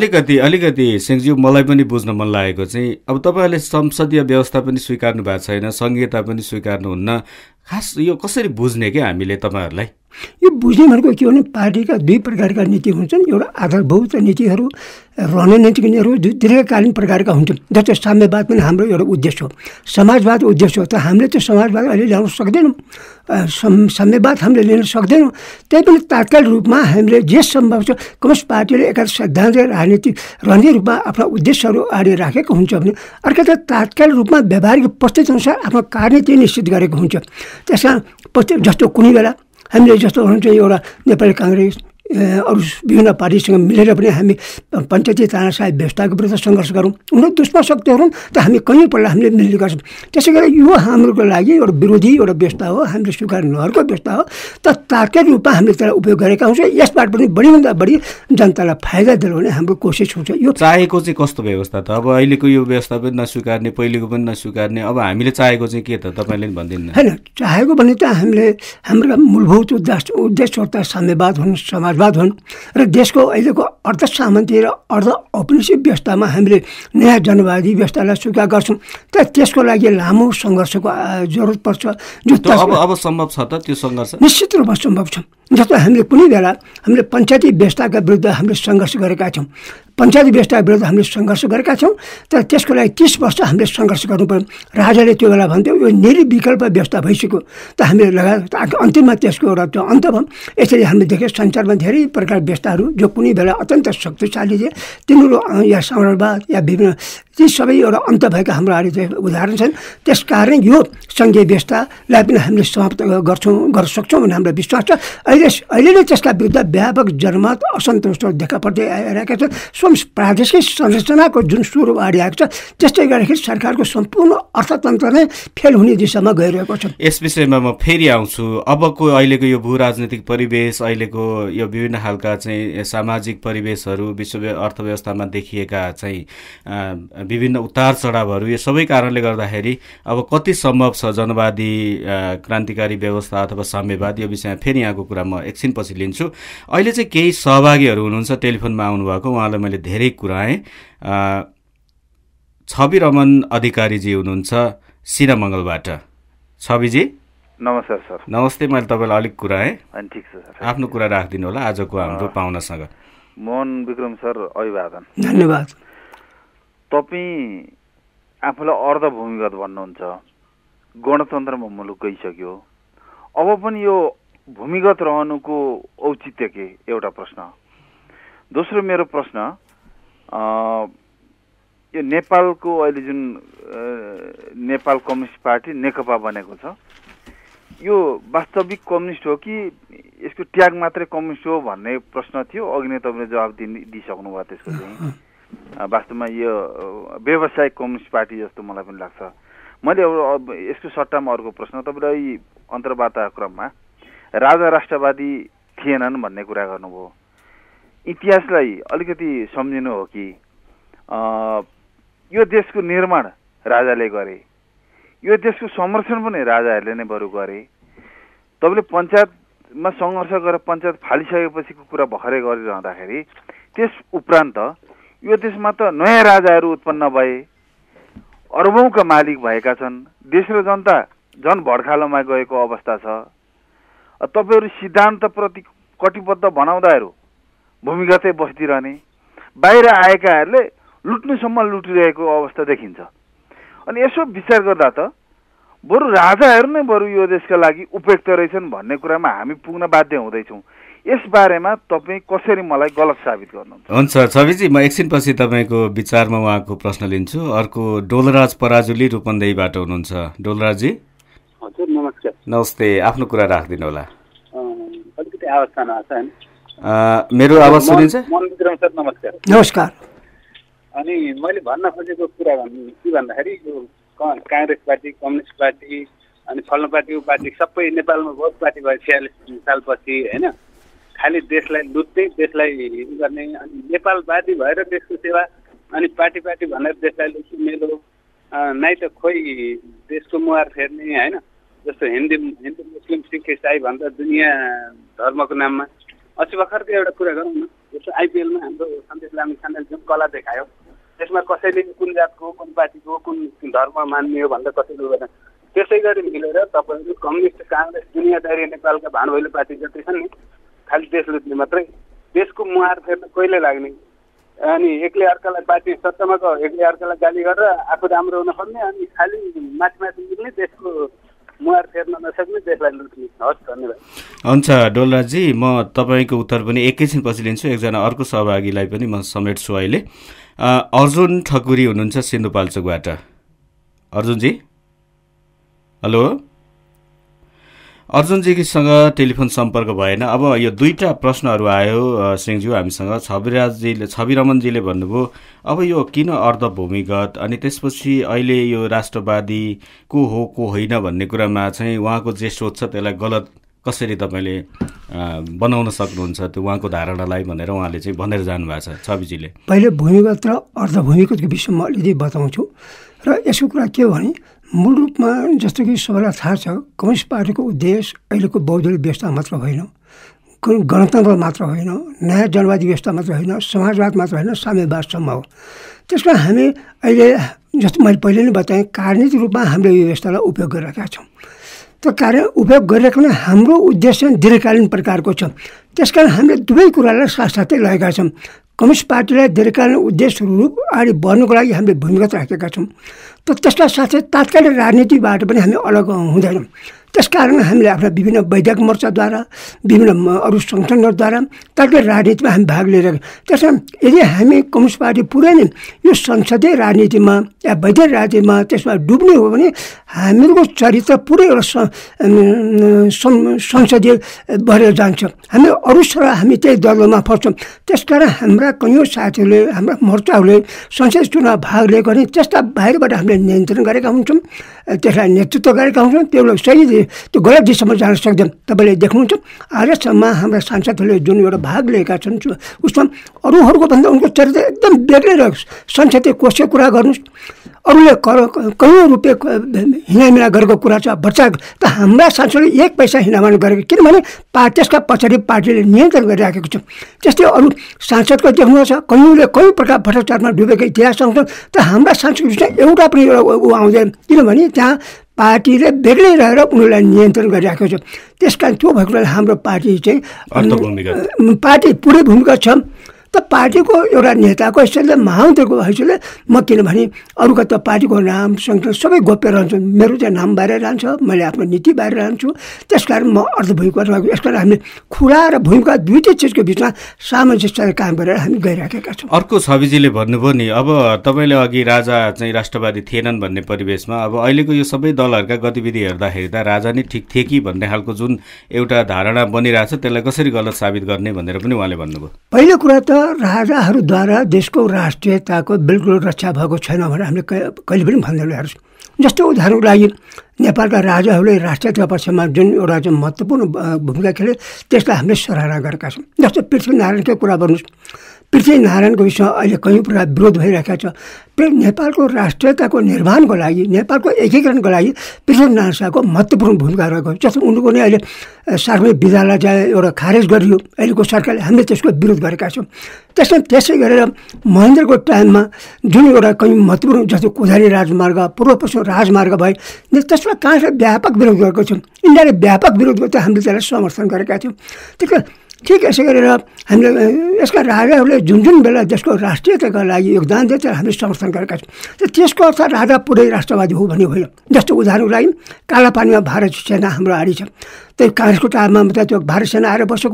अलिकति सिंहज्यू मलाई पनि बुझ्न मन लागेको चाहिँ अब तपाईँहरूले संसदीय व्यवस्था पनि स्वीकार्नु भएको छैन, संहिता पनि स्वीकार्नुहुन्न, खास यो कसरी बुझ्ने क्या हामीले तपाईँहरूलाई? यो बुझ्ने भनेको के हो भने पार्टीका दुई प्रकारका नीति हुन्छन्। एउटा आधारभूत नीतिहरू, रणनीतिक नीतिहरू दीर्घकालीन प्रकारका हुन्छन्। जस्तै साम्यवाद पनि हाम्रो एउटा उद्देश्य हो, समाजवाद उद्देश्य हो। त हामीले त्यो समाजवाद अहिले ल्याउन सक्दैनौँ, साम्यवाद हामीले लिन सक्दैनौँ। त्यही पनि तात्कालिक रूपमा हामीले जे सम्भव छ कम्युनिस्ट पार्टीले एका सैद्धान्तिक राजनीतिक रणनीतिक रूपमा आफ्ना उद्देश्यहरू अगाडि राखेको हुन्छ भने अर्को त तात्कालिक रूपमा व्यावहारिक परिस्थितिअनुसार आफ्नो कार्यनीति निश्चित गरेको हुन्छ। त्यसमा जस्तो कुनै बेला हामीले जस्तो हुन्छ एउटा नेपाली काङ्ग्रेस अरू विभिन्न पार्टीसँग मिलेर पनि हामी पञ्चायती तानाशाही व्यवस्थाको विरुद्ध सङ्घर्ष गरौँ। उनीहरू दुष्मा शक्तिहरू त हामी कहीँपल्ट हामीले मिल्ने गर्छौँ। त्यसै गरी यो हाम्रो लागि एउटा विरोधी एउटा व्यवस्था हो, हामीले स्वीकार नगरेको व्यवस्था हो। त तात्कालिक रूपमा हामीले त्यसलाई उपयोग गरेका हुन्छौँ। यसबाट पनि बढीभन्दा बढी जनतालाई फाइदा दिनु भने हाम्रो कोसिस हुन्छ। यो चाहेको चाहिँ कस्तो व्यवस्था त? अब अहिलेको यो व्यवस्था पनि नस्वीकार्ने, पहिलेको पनि नस्वीकार्ने, अब हामीले चाहेको चाहिँ के त तपाईँले पनि भनिदिनु? होइन, चाहेको भने त हामीले हाम्रो मूलभूत उद्देश्य त साम्यवाद हुन्, समाजवाद हुन् र देशको अहिलेको अर्ध सामन्ती र अर्ध औपनिवेशिक व्यवस्थामा हामीले नयाँ जनवादी व्यवस्थालाई स्वीकार गर्छौँ। त त्यसको लागि लामो सङ्घर्षको जरुरत पर्छ। अब सम्भव छ त त्यो सङ्घर्ष? निश्चित रूपमा सम्भव छ। जस्तो हामीले कुनै बेला हामीले पञ्चायती व्यवस्थाका विरुद्ध हामीले सङ्घर्ष गरेका छौँ, पञ्चायती व्यवस्थाका विरुद्ध हामीले सङ्घर्ष गरेका छौँ। तर त्यसको लागि 30 वर्ष हामीले सङ्घर्ष गर्नु पर्यो। राजाले त्यो बेला भन्थ्यो यो निर्विकल्प व्यवस्था भइसक्यो। त हामीले लगाएर अन्तिममा त्यसको एउटा त्यो अन्त भयो। यसरी हामीले देख्यौँ संसारमा धेरै प्रकार व्यवस्थाहरू जो कुनै बेला अत्यन्त शक्तिशाली थिए तिनीहरू या साम्राज्यवाद या विभिन्न ती सबै एउटा अन्त भएका हाम्रो अहिले उदाहरण छन्। त्यस कारण यो सङ्घीय व्यवस्थालाई पनि हामीले समाप्त गर्न सक्छौँ भन्ने हाम्रो विश्वास छ। अहिले नै त्यसका विरुद्ध व्यापक जनमत असन्तोष देखा पर्दै आइरहेका छन्। प्रादेशिक संरचनाको जुन स्वरूप आइरहेको छ त्यस्तै गर्दाखेरि सरकारको सम्पूर्ण अर्थतन्त्र नै फेल हुने दिशामा गइरहेको छ। यस विषयमा म फेरि आउँछु। अबको अहिलेको यो भू राजनीतिक परिवेश, अहिलेको यो विभिन्न खालका चाहिँ सामाजिक परिवेशहरू, विश्व अर्थव्यवस्थामा देखिएका चाहिँ विभिन्न उतार चढावहरू, यो सबै कारणले गर्दाखेरि अब कति सम्भव छ जनवादी क्रान्तिकारी व्यवस्था अथवा साम्यवाद? यो विषयमा फेरि यहाँको कुरा म एकछिनपछि लिन्छु। अहिले चाहिँ केही सहभागीहरू हुनुहुन्छ टेलिफोनमा आउनुभएको, उहाँलाई मैले धेरै कुराएँ। छवि रमन अधिकारीजी हुनुहुन्छ सिरामङ्गलबाट। छविजी नमस्कार सर। नमस्ते। मैले तपाईँलाई अलिक कुराएँ, ठिक छ सर। आफ्नो कुरा राखिदिनु होला आजको हाम्रो पाहुनासँग। मोहन विक्रम सर, अभिवादन। धन्यवाद। तपाईँ आफूलाई अर्ध भूमिगत भन्नुहुन्छ, गणतन्त्रमा मुलुक गइसक्यो, अब पनि यो भूमिगत रहनुको औचित्य के? एउटा प्रश्न। दोस्रो मेरो प्रश्न, यो नेपालको अहिले जुन नेपाल कम्युनिस्ट पार्टी नेकपा बनेको छ, यो वास्तविक कम्युनिस्ट हो कि यसको ट्याग मात्रै कम्युनिस्ट हो भन्ने प्रश्न थियो। अघि नै तपाईँले जवाब दिइसक्नु भयो त्यसको चाहिँ। वास्तवमा यो व्यावसायिक कम्युनिस्ट पार्टी जस्तो मलाई पनि लाग्छ। मैले यसको सट्टामा अर्को प्रश्न, तपाईँले अन्तर्वार्ताक्रममा राजा राष्ट्रवादी थिएनन् भन्ने कुरा गर्नुभयो। इतिहासलाई अलिकति सम्झिनु हो कि यो देशको निर्माण राजाले गरे, यो देशको संरक्षण पनि राजाहरूले नै बरु गरे। तपाईँले पञ्चायतमा सङ्घर्ष गरेर पञ्चायत फालिसकेपछिको कुरा भर्खरै गरिरहँदाखेरि त्यस उपरान्त यो देशमा त नयाँ राजाहरू उत्पन्न भए, अरबौँका मालिक भएका छन्, देश र जनता झन् भड्खालोमा गएको अवस्था छ। तपाईँहरू सिद्धान्तप्रति कटिबद्ध बनाउँदाहरू भूमिगतै बस्दिरहने, बाहिर आएकाहरूले लुट्नुसम्म लुटिरहेको अवस्था देखिन्छ। अनि यसो विचार गर्दा त बरु राजाहरू नै बरु यो देशका लागि उपयुक्त रहेछन् भन्ने कुरामा हामी पुग्न बाध्य हुँदैछौँ। यस बारेमा तपाईँ कसरी मलाई गलत साबित गर्नुहुन्छ? हुन्छ छविजी, म एकछिनपछि तपाईँको विचारमा उहाँको प्रश्न लिन्छु। अर्को डोलराज पराजुली रूपन्देहीबाट हुनुहुन्छ। डोलराजी हजुर नमस्कार। नमस्ते, आफ्नो कुरा राखिदिनु होला। अलिकति आवाज सानो आएको छ। मेरो आवाज सुनिन्छ? मनविक्रम सर नमस्कार। नमस्कार। अनि मैले भन्न खोजेको कुरा के भन्दाखेरि यो काङ्ग्रेस पार्टी, कम्युनिस्ट पार्टी अनि फल्नु पार्टी पार्टी सबै नेपालमा बहुत पार्टी भयो 46 सालपछि होइन। खालि देशलाई लुट्ने, देशलाई गर्ने, अनि नेपालवादी भएर देशको सेवा अनि पार्टी भनेर देशलाई लुट्ने मेलो नै त खोइ देशको मुहार फेर्ने होइन। जस्तो हिन्दू मुस्लिम सिख इसाई भन्दा दुनियाँ धर्मको नाममा अस्ति भर्खरको एउटा कुरा गरौँ न। जस्तो आइपिएलमा हाम्रो सन्देश लामी खानाले जुन कला देखायो त्यसमा कसैले कुन जातको, कुन पार्टीको, कुन धर्म मान्ने हो भन्दा कसैले गर्दैन। त्यसै गरी मिलेर तपाईँहरू कम्युनिस्ट, काङ्ग्रेस, दुनियाँदारी नेपालका भानुभैलो पार्टी जति छन् नि खालि देश लुट्ने मात्रै, देशको मुहार फेर्न कहिले लाग्ने, अनि एक्लै अर्कालाई पार्टी सत्तामा गयो एक्लै अर्कालाई गाली गरेर आफू राम्रो हुन खोज्ने, अनि खालि माथि मिल्ने, देशको मुहार फेर्न नसक्ने, देशलाई लुट्ने। हस्, धन्यवाद। हुन्छ डोलराजी, म तपाईँको उत्तर पनि एकैछिनपछि लिन्छु। एकजना अर्को सहभागीलाई पनि म समेट्छु अहिले। अर्जुन ठकुरी हुनुहुन्छ सिन्धुपाल्चोकबाट। अर्जुनजी हेलो। अर्जुनजीसँग टेलिफोन सम्पर्क भएन। अब यो दुईटा प्रश्नहरू आयो सिंहज्यू हामीसँग। छविरमनजीले भन्नुभयो अब यो किन अर्धभूमिगत, अनि त्यसपछि अहिले यो राष्ट्रवादी को हो को होइन भन्ने कुरामा चाहिँ उहाँको जे सोच छ त्यसलाई गलत कसरी तपाईँले बनाउन सक्नुहुन्छ त्यो उहाँको धारणालाई भनेर उहाँले चाहिँ भनेर जानुभएको छ। छविजीले पहिले भूमिगत र अर्धभूमिगतको विषयमा अलिकति बताउँछु। र यसको कुरा के हो भने मूल रूपमा जस्तो कि सबैलाई थाहा छ कम्युनिस्ट पार्टीको उद्देश्य अहिलेको बहुदलीय व्यवस्था मात्र होइन, गणतन्त्र मात्र होइन, नयाँ जनवादी व्यवस्था मात्र होइन, समाजवाद मात्र होइन, साम्यवादसम्म हो। त्यस कारण हामी अहिले जस्तो मैले पहिले नै बताएँ कार्यनीतिक रूपमा हामीले यो व्यवस्थालाई उपयोग गरिरहेका छौँ। त्यो कार्य उपयोग गरिरहेको नै हाम्रो उद्देश्य दीर्घकालीन प्रकारको छ। त्यसकारण हामीले दुवै कुरालाई साथसाथै लगेका छौँ। कम्युनिस्ट पार्टीलाई दीर्घकालीन उद्देश्य रूप अगाडि बढ्नुको लागि हामीले भूमिगत राखेका छौँ। त त्यसका साथै तात्कालिक राजनीतिबाट पनि हामी अलग हुँदैनौँ। त्यसकारण हामीले आफ्ना विभिन्न वैद्यक मोर्चाद्वारा, विभिन्न अरू सङ्गठनहरूद्वारा तात्कालिक राजनीतिमा हामी भाग लिइरहेका। त्यस कारण यदि हामी कम्युनिस्ट पार्टी पुरै नै यो संसदीय राजनीतिमा या वैद्यक राजनीतिमा त्यसमा डुब्ने हो भने हामीहरूको चरित्र पुरै एउटा संसदीय भएर जान्छ। हामी अरू सर हामी त्यही दलमा फस्छौँ। त्यसकारण हाम्रा कैयौँ साथीहरूले, हाम्रा मोर्चाहरूले संसदीय चुनाव भाग लिएको भने त्यसका बाहिरबाट हामीले नियन्त्रण गरेका हुन्छौँ, त्यसलाई नेतृत्व गरेका हुन्छौँ। त्यो सही त्यो गलत दिशामा जान सक्दैन। तपाईँले देख्नुहुन्छ आजसम्म हाम्रा सांसदहरूले जुन एउटा भाग लिएका छन् उसमा अरूहरूको भन्दा उनको चरित्र एकदम बेग्लै रहेको छ। संसदीय कोषको कुरा गर्नुहोस्, अरूले कैयौँ रुपियाँ हिनामिना गरेको कुरा छ बच्चा, त हाम्रा सांसदले 1 पैसा हिनामिना गरेको, किनभने त्यसका पछाडि पार्टीले नियन्त्रण गरिराखेको छ। त्यस्तै अरू सांसदको देख्नुहुन्छ कैयौँ प्रकार भ्रष्टाचारमा डुबेको इतिहास आउँछ। त हाम्रा सांसद एउटा पनि एउटा ऊ आउँदैन, किनभने त्यहाँ पार्टीले बेग्लै रहेर उनीहरूलाई नियन्त्रण गरिराखेको छ। त्यस कारण त्यो भएको हाम्रो पार्टी चाहिँ पार्टी पुरै भूमिका छ। त पार्टीको एउटा नेताको हैसियतले, महामन्त्रीको हैसियतले म, किनभने अरूका त पार्टीको नाम सङ्गठन सबै गोप्य रहन्छ, मेरो चाहिँ नाम बाहिर रहन्छ, मैले आफ्नो नीति बाहिर रहन्छु। त्यसकारण म अर्धभूमिगत रहेको। यसकारण हामीले खुला र भूमिका दुईटै चिजको बिचमा सामञ्जस्य कायम गरेर हामी गइराखेका छौँ। अर्को छविजीले भन्नुभयो नि अब तपाईँले अघि राजा चाहिँ राष्ट्रवादी थिएनन् भन्ने परिवेशमा अब अहिलेको यो सबै दलहरूका गतिविधि हेर्दाखेरि त राजा नै ठिक थिए कि भन्ने खालको जुन एउटा धारणा बनिरहेको छ त्यसलाई कसरी गलत साबित गर्ने भनेर पनि उहाँले भन्नुभयो। पहिलो कुरा त राजाहरूद्वारा देशको राष्ट्रियताको बिल्कुल रक्षा भएको छैन भनेर हामीले कहिले पनि भन्दै ल्याएको छौँ। जस्तो उदाहरणको लागि नेपालका राजाहरूले राष्ट्रियता पक्षमा जुन एउटा चाहिँ महत्त्वपूर्ण भूमिका खेले त्यसलाई हामीले सराहना गरेका छौँ। जस्तो पृथ्वीनारायणकै कुरा गर्नुहोस्, पृथ्वीनारायणको विषयमा अहिले कैयौँ प्रकार विरोध भइरहेको छ। नेपालको राष्ट्रियताको निर्माणको लागि, नेपालको एकीकरणको लागि पृथ्वीनारायण शाहको महत्त्वपूर्ण भूमिका रहेको छ। जस्तो उनको नै अहिले सार्वजनिक विद्यालय चाहिँ एउटा खारेज गरियो अहिलेको सरकारले, हामीले त्यसको विरोध गरेका छौँ। त्यसै गरेर महेन्द्रको टाइममा जुन एउटा कैयौँ महत्त्वपूर्ण जस्तो कोधारी राजमार्ग, पूर्व पश्चिम राजमार्ग भए त्यसमा काङ्ग्रेसले व्यापक विरोध गरेको छौँ। इन्डियाले व्यापक विरोध गर्दा हामीले त्यसलाई समर्थन गरेका थियौँ। त्यस ठिक यसै गरेर हामीले यसका राजाहरूले जुन जुन बेला देशको राष्ट्रियताका लागि योगदान दिए त्यसलाई हामीले समर्थन गरेका छौँ। त्यसको अर्थ राजा पुरै राष्ट्रवादी हो भन्ने होइन। जस्तो उदाहरणको लागि कालापानीमा भारत सेना हाम्रो आडी छ, त्यो काङ्ग्रेसको टाइममा मात्रै त्यो भारत सेना आएर बसेको होइन,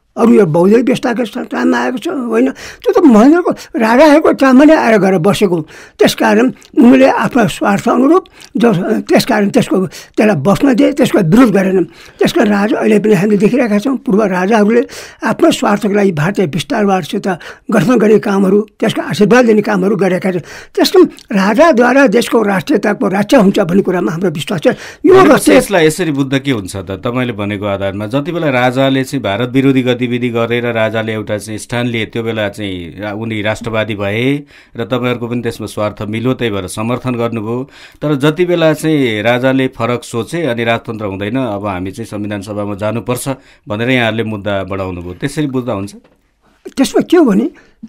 अरू यो बौद्ध व्यवस्थाको टाइममा आएको छ होइन। त्यो त महेन्द्रको राजाहरूको टाइममा नै आएर गएर बसेको। त्यसकारण उनीहरूले आफ्नो स्वार्थ अनुरूप त्यसकारण त्यसलाई बस्न दिए, त्यसको विरोध गरेनन्। त्यसको राजा अहिले पनि हामीले देखिरहेका छौँ, पूर्व राजाहरूले आफ्नो स्वार्थको लागि भारतीय विस्तारवादसित गठन गर्ने कामहरू, त्यसको आशीर्वाद दिने कामहरू गरेका छन्। त्यसको राजाद्वारा देशको राष्ट्रियताको रक्षा हुन्छ भन्ने कुरामा हाम्रो विश्वास छ। यो यसलाई यसरी बुझ्दा के हुन्छ त? तपाईँले भनेको आधारमा जति बेला राजाले चाहिँ भारत विरोधी गतिविधि गरेर राजाले एउटा चाहिँ स्थान लिए, त्यो बेला चाहिँ उनी राष्ट्रवादी भए र तपाईँहरूको पनि त्यसमा स्वार्थ मिल्यो, त्यही भएर समर्थन गर्नुभयो। तर जति बेला चाहिँ राजाले फरक सोचे अनि राजतन्त्र हुँदैन, अब हामी चाहिँ संविधान सभामा जानुपर्छ भनेर यहाँहरूले मुद्दा बढाउनु भयो, त्यसरी बुझ्दा हुन्छ? त्यसमा के हो भने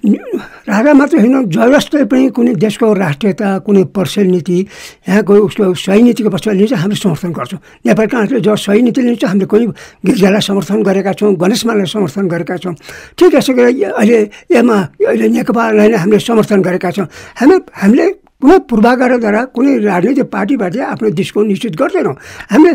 राजा मात्र होइन, जसले पनि कुनै देशको राष्ट्रियता, कुनै पर्सेल नीति, यहाँको उसको सही नीतिको पर्सेल नीति हामीले समर्थन गर्छौँ। नेपाल काङ्ग्रेसले जो सही नीति लिन्छ, हामीले कोही गिर्जालाई समर्थन गरेका छौँ, गणेशमालाई समर्थन गरेका छौँ। ठिक यसै गरी अहिले नेकपालाई नै हामीले समर्थन गरेका छौँ। हामीले कुनै पूर्वाग्रहद्वारा कुनै राजनीतिक पार्टीबाट आफ्नो देशको निश्चित गर्दैनौँ। हामीले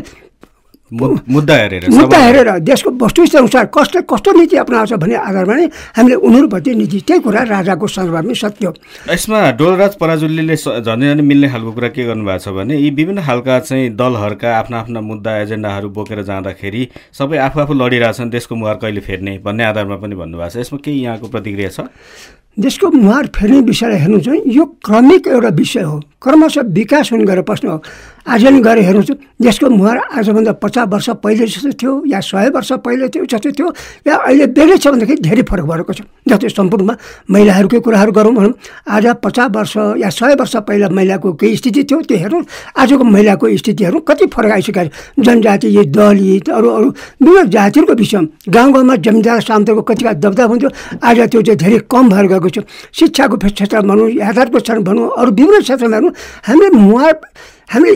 मुद्दा हेरेर देशको वस्तुस्थिति अनुसार कसले कस्तो नीति अपनाउँछ भन्ने आधारमा नै हामीले उनीहरूप्रति नीति, त्यही कुरा राजाको सन्दर्भमा सत्य हो। यसमा डोलराज पराजुलीले झन् मिल्ने खालको कुरा के गर्नुभएको छ भने यी विभिन्न खालका चाहिँ दलहरूका आफ्ना आफ्ना मुद्दा एजेन्डाहरू बोकेर जाँदाखेरि सबै आफू लडिरहेछन्, देशको मुहार कहिले फेर्ने भन्ने आधारमा पनि भन्नुभएको छ। यसमा केही यहाँको प्रतिक्रिया छ? देशको मुहार फेर्ने विषयलाई हेर्नु चाहिँ यो क्रमिक एउटा विषय हो, क्रमशः विकास हुने गरेर बस्नु हो। आज नि गएर हेर्नु चाहिँ देशको मुहार आजभन्दा 50 वर्ष पहिले जस्तो थियो या 100 वर्ष पहिले थियो जस्तो थियो या अहिले बेग्लै छ भन्दाखेरि धेरै फरक भएको छ। जस्तै सम्पूर्णमा महिलाहरूकै कुराहरू गरौँ भनौँ, आज 50 वर्ष या 100 वर्ष पहिला महिलाको केही स्थिति थियो, त्यो हेर्नु आजको महिलाको स्थितिहरू कति फरक आइसकेको छ। जनजाति, दलित, अरू विभिन्न जातिहरूको विषयमा गाउँमा जमिनदार सामन्तको कतिका दबदबा हुन्थ्यो, आज त्यो चाहिँ धेरै कम भएर गएको छ। शिक्षाको क्षेत्रमा भनौँ, यातायातको क्षेत्रमा भनौँ, अरू विभिन्न क्षेत्रमा भनौँ, हामीले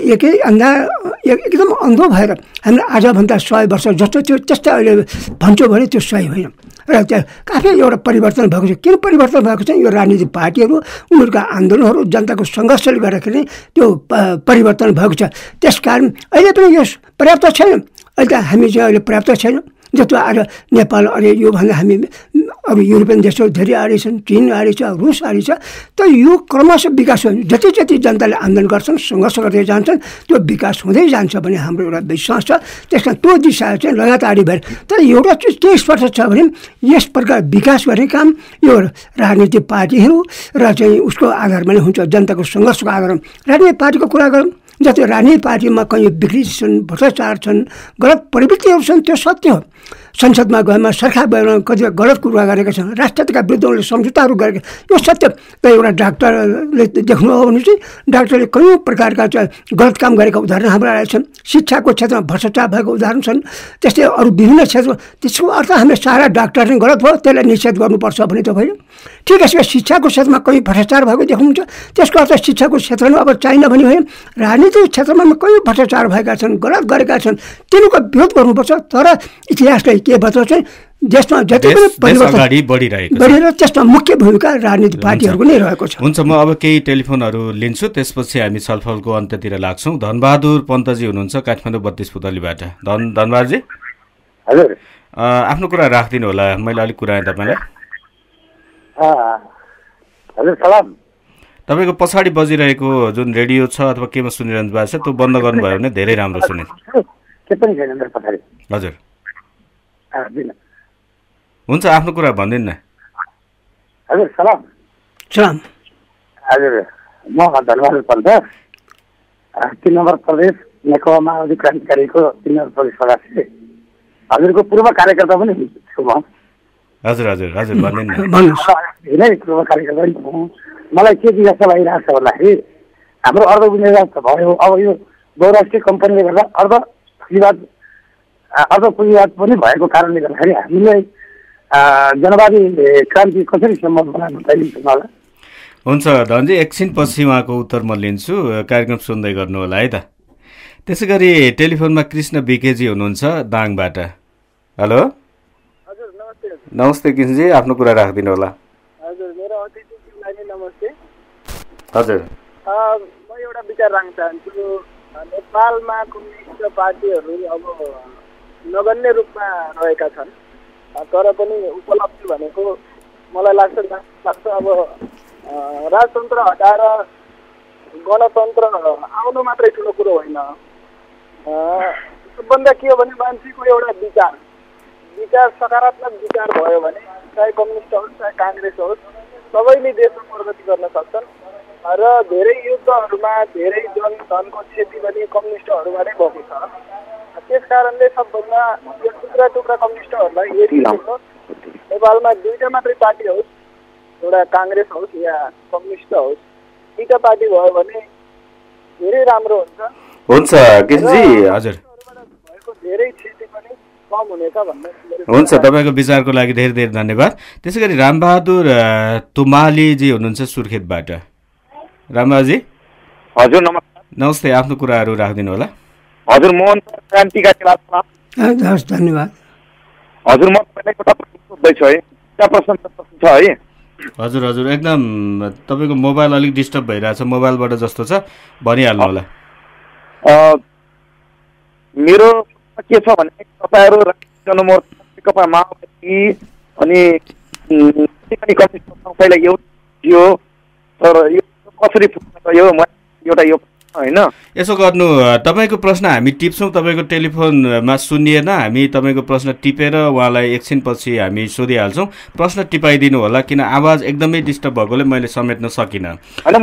एकदम अन्धो भएर हामीले आजभन्दा 100 वर्ष जस्तो थियो त्यस्तै अहिले भन्छौँ भने त्यो सही होइन। र त्यहाँ काफी एउटा परिवर्तन भएको छ। किन परिवर्तन भएको छ? यो राजनीतिक पार्टीहरू, उनीहरूका आन्दोलनहरू, जनताको सङ्घर्षले गर्दाखेरि त्यो परिवर्तन भएको छ। त्यसकारण अहिले पनि यो पर्याप्त छैन। अहिले त हामी चाहिँ अहिले पर्याप्त छैन। जस्तो आज नेपाल अरे योभन्दा हामी अरू युरोपियन देशहरू धेरै अगाडि छन्, चीन अगाडि छ, रुस अगाडि छ। तर यो क्रमशः विकास हो। जति जनताले आन्दोलन गर्छन्, सङ्घर्ष गर्दै जान्छन्, त्यो विकास हुँदै जान्छ भन्ने हाम्रो एउटा विश्वास छ। त्यस कारण त्यो दिशा चाहिँ लगातार भएर, तर एउटा चिज के स्पष्ट छ भने यस प्रकार विकास गर्ने काम यो राजनीतिक पार्टीहरू र चाहिँ उसको आधारमा नै हुन्छ, जनताको सङ्घर्षको आधारमा। राजनीतिक पार्टीको कुरा गरौँ, जति राजनीतिक पार्टीमा कहीँ बिक्री छन्, भ्रष्टाचार छन्, गलत प्रवृत्तिहरू छन्, त्यो सत्य हो। संसदमा गएमा सरकार गएमा कतिपय गलत कुरा गरेका छन्, राष्ट्रियताका विरुद्ध उनले सम्झौताहरू गरेका, यो सत्य। त एउटा डाक्टरले देख्नु हो भने चाहिँ डाक्टरले कयौँ प्रकारका गलत काम गरेका उदाहरण हाम्रो आएका छन्। शिक्षाको क्षेत्रमा भ्रष्टाचार भएको उदाहरण छन्। त्यस्तै अरू विभिन्न क्षेत्रमा। त्यसको अर्थ हामीले सारा डाक्टर नै गलत भयो, त्यसलाई निषेध गर्नुपर्छ भने त होइन। ठिक यसो शिक्षाको क्षेत्रमा कहीँ भ्रष्टाचार भएको देख्नुहुन्छ, त्यसको अर्थ शिक्षाको क्षेत्रमा अब चाहिन भने होइन। राजनीतिक क्षेत्रमा कयौँ भ्रष्टाचार भएका छन्, गलत गरेका छन्, तिनीहरूको विरोध गर्नुपर्छ। तर इतिहासले के बताउँछ, देशमा जति पनि परिवर्तन बढिरहेर त्यसमा मुख्य भूमिका राजनीतिक पार्टीहरूको नै रहेको छ। हुन्छ, म अब केही टेलिफोनहरू लिन्छु, त्यसपछि हामी छलफलको अन्त्यतिर लाग्छौँ। धनबहादुर पन्तजी हुनुहुन्छ काठमाडौँ 32 पुतलीबाट। धनबहादुरजी, हजुर आफ्नो कुरा राखिदिनु होला, मैले अलिक कुराएँ तपाईँलाई। हजुर सलाम। तपाईँको पछाडि बजिरहेको जुन रेडियो छ अथवा केमा सुनिरहनु भएको छ त्यो बन्द गर्नुभयो भने धेरै राम्रो सुने। के पनि छैन मेरो पछाडि। हजुर हुन्छ, आफ्नो कुरा भनिदिनु न। हजुर सलाम। सलाम। हजुर म धनबहादुर पन्त, 3 नम्बर प्रदेश नेकपा माओवादी क्रान्तिकारीको 3 नम्बर प्रदेश सदस्य, हजुरको पूर्व कार्यकर्ता पनि छु म। हजुर हजुर हजुर भन्दिनु न। होइन, पूर्व कार्यकर्ता पनि हुँ। मलाई के जस्तो लागिरहेको छ भन्दाखेरि हाम्रो अर्धपुँजीवाद त भयो, अब यो बहुराष्ट्रिय कम्पनीले गर्दा अर्धपुँजीवाद पनि भएको कारणले गर्दाखेरि हामीलाई जनवादी क्रान्ति कसरी सम्भव बनाउनु बताइदिनु होला? हुन्छ धनजी, एकछिनपछि उहाँको उत्तर म लिन्छु, कार्यक्रम सुन्दै गर्नु होला है त। त्यसै गरी टेलिफोनमा कृष्ण बिकेजी हुनुहुन्छ दाङबाट। हेलो। हजुर नमस्ते। नमस्ते कृष्णजी, आफ्नो कुरा राखिदिनु होला। हजुर, मेरो अतिथिलाई नै नमस्ते। हजुर, म एउटा विचार राख्न चाहन्छु। नेपालमा कम्युनिस्ट पार्टीहरू अब नगण्य रूपमा रहेका छन् तर पनि उपलब्धि भनेको मलाई लाग्छ अब राजतन्त्र हटाएर गणतन्त्र आउनु मात्रै ठुलो कुरो होइन। सबभन्दा के हो भने मान्छेको एउटा विचार सकारात्मक विचार भयो भने चाहे कम्युनिस्ट होस् चाहे काङ्ग्रेस होस् सबैले देशमा प्रगति गर्न सक्छन् र धेरै युद्धहरूमा धेरै जनधनको क्षति पनि कम्युनिस्टहरूबाटै भएको छ। त्यस कारणले सबभन्दा यो टुक्रा कम्युनिस्टहरूलाई हेरिएको नेपालमा दुईटा मात्रै पार्टी होस्, एउटा काङ्ग्रेस होस् या कम्युनिस्ट होस्, दुईटा पार्टी भयो भने धेरै राम्रो हुन्छ केसीजी। हजुर भएको धेरै क्षति पनि कम हुनेछ भन्ने हुन्छ। तपाईँको विचारको लागि धेरै धेरै धन्यवाद। त्यसै गरी रामबहादुर तुमालीजी हुनुहुन्छ सुर्खेतबाट। रामबहादुरजी हजुर नमस्कार। नमस्ते, आफ्नो कुराहरू राखिदिनु होला। हजुर मोहन क्रान्तिका हस् धन्यवाद। हजुर म तपाईँलाई एउटा प्रश्न सोध्दैछु है, क्या प्रश्न छ है? हजुर हजुर एकदम तपाईँको मोबाइल अलिक डिस्टर्ब भइरहेछ, मोबाइलबाट जस्तो छ भनिहाल्नु होला। मेरो के छ भने तपाईँहरू जनमोर्चा नेकपा माओवादी अनि कम्युनिस्ट पहिला एउटा थियो, तर यो कसरी पुग्न गयो एउटा यो होइन। यसो गर्नु, तपाईँको प्रश्न हामी टिप्छौँ, तपाईँको टेलिफोनमा सुनिएन, हामी तपाईँको प्रश्न टिपेर उहाँलाई एकछिनपछि हामी सोधिहाल्छौँ। प्रश्न टिपाइदिनु होला, किन आवाज एकदमै डिस्टर्ब भएकोले मैले समेट्न सकिनँ।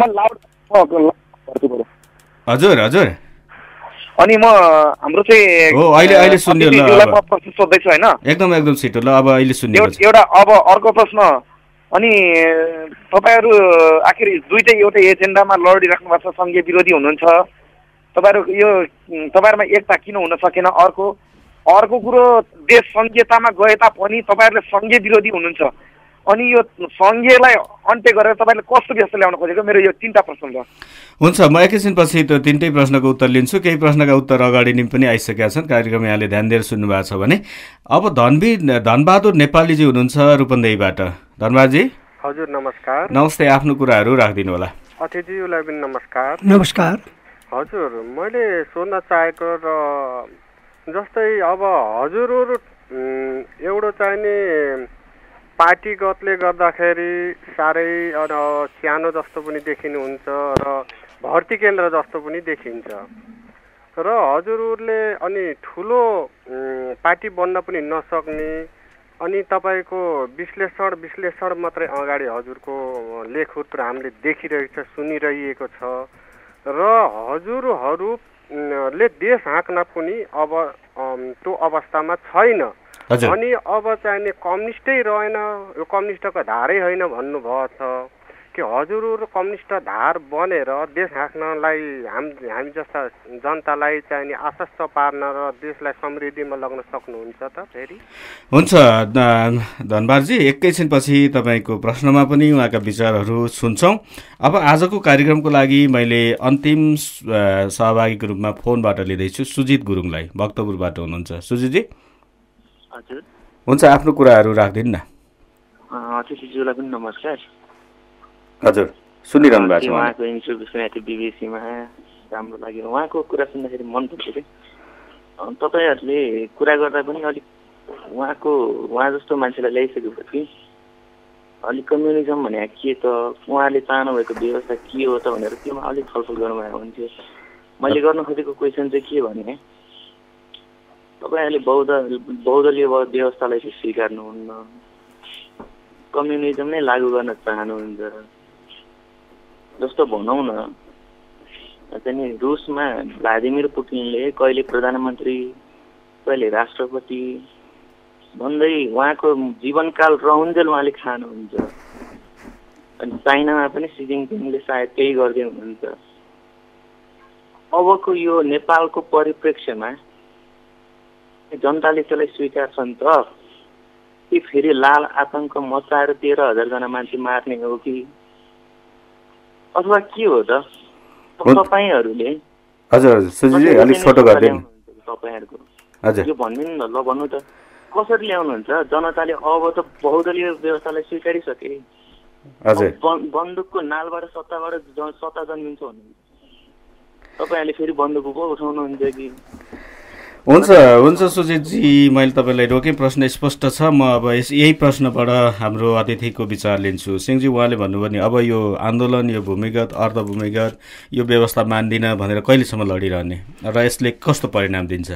हजुर हजुर अनि म हाम्रो चाहिँ हो अहिले सुन्यो ल, प्रश्न सोध्दैछु होइन, एकदम छिटो ल, अब अहिले सुन्यो एउटा। अब अर्को प्रश्न, अनि तपाईँहरू आखिर दुईटै एउटै एजेन्डामा लडिराख्नु भएको छ, सङ्घीय विरोधी हुनुहुन्छ तपाईँहरू, यो तपाईँहरूमा एकता किन हुन सकेन? अर्को कुरो, देश सङ्घीयतामा गए तापनि तपाईँहरूले सङ्घीय विरोधी हुनुहुन्छ, अनि यो सङ्घीयलाई अन्त्य गरेर तपाईँले कस्तो व्यवस्था ल्याउन खोजेको? मेरो यो तीनटा प्रश्न छ। हुन्छ, म एकैछिनपछि त्यो तीनटै प्रश्नको उत्तर लिन्छु। केही प्रश्नका उत्तर अगाडि नै पनि आइसकेका छन्, कार्यक्रम यहाँले ध्यान दिएर सुन्नुभएको छ भने। अब धनबहादुर नेपालीजी हुनुहुन्छ रूपन्देहीबाट। धनबहादुरजी हजुर नमस्कार। नमस्ते, आफ्नो कुराहरू राखिदिनु होला। अतिथिज्यूलाई पनि नमस्कार। नमस्कार। हजुर, मैले सोध्न चाहेको र जस्तै अब हजुरहरू एउटा चाहिने पार्टीगतले गर्दाखेरि साह्रै सानो जस्तो पनि देखिनुहुन्छ र भर्ती केन्द्र जस्तो पनि देखिन्छ, र हजुरहरूले अनि ठुलो पार्टी बन्न पनि नसक्ने, अनि तपाईँको विश्लेषण मात्रै अगाडि हजुरको लेखहरू हामीले देखिरहेको छ, सुनिरहेको छ, र हजुरहरूले देश हाँक्न पनि अब त्यो अवस्थामा छैन। अनि अब चाहिने कम्युनिस्टै रहेन, यो कम्युनिस्टको धारै होइन भन्नुभएको छ कि हजुरहरू कम्युनिस्ट धार बनेर देश हाँक्नलाई हामी जस्ता जनतालाई चाहिने आश्वस्त पार्न र देशलाई समृद्धिमा लग्न सक्नुहुन्छ त फेरि? हुन्छ धनबहादुरजी, एकैछिनपछि तपाईँको प्रश्नमा पनि उहाँका विचारहरू सुन्छौँ। अब आजको कार्यक्रमको लागि मैले अन्तिम सहभागीको रूपमा फोनबाट लिँदैछु सुजित गुरुङलाई, भक्तपुरबाट हुनुहुन्छ। सुजितजी हजुर हुन्छ, आफ्नो कुराहरू राखिदिनु न। अतिथिज्यूलाई पनि नमस्कार। हजुर सुनिरहनु भएको छ। उहाँको इन्टरभ्यू सुनेको थिएँ बिबिसीमा, राम्रो लाग्यो। उहाँको कुरा सुन्दाखेरि मन पर्छ कि तपाईँहरूले कुरा गर्दा पनि अलिक उहाँ जस्तो मान्छेलाई ल्याइसकेपछि अलिक कम्युनिजम भने के त, उहाँले चाहनु भएको व्यवस्था के हो त भनेर त्योमा अलिक छलफल गर्नुभएको हुन्थ्यो। मैले गर्न खोजेको क्वेसन चाहिँ के भने, तपाईँहरूले बहुदलीय व्यवस्थालाई चाहिँ स्वीकार्नुहुन्न, कम्युनिजम नै लागू गर्न चाहनुहुन्छ। जस्तो भनौँ न, चाहिँ रुसमा भ्लादिमिर पुटिनले कहिले प्रधानमन्त्री कहिले राष्ट्रपति भन्दै उहाँको जीवनकाल रहन्जेल उहाँले खानुहुन्छ। अनि चाइनामा पनि सी जिनपिङले सायद त्यही गर्दै हुनुहुन्छ। अबको यो नेपालको परिप्रेक्ष्यमा जनताले त्यसलाई स्वीकार्छन् त कि फेरि लाल आतङ्क मचाएर 13,000 जना मान्छे मार्ने हो कि अथवा के हो त? तपाईँहरूले तपाईँहरूको यो भन्नु न, ल भन्नु त, कसरी ल्याउनुहुन्छ? जनताले अब त बहुदलीय व्यवस्थालाई स्वीकारिसके, बन्दुकको नालबाट सत्ता जन्मिन्छ भन्नुहुन्छ, तपाईँहरूले फेरि बन्दुक पो उठाउनुहुन्छ कि? हुन्छ सुजितजी, मैले तपाईँलाई रोकेँ। प्रश्न स्पष्ट छ। म अब यही प्रश्नबाट हाम्रो अतिथिको विचार लिन्छु। सिंहजी, उहाँले भन्नुभयो नि अब यो आन्दोलन, यो भूमिगत अर्धभूमिगत यो व्यवस्था मान्दिनँ भनेर कहिलेसम्म लडिरहने र यसले कस्तो परिणाम दिन्छ?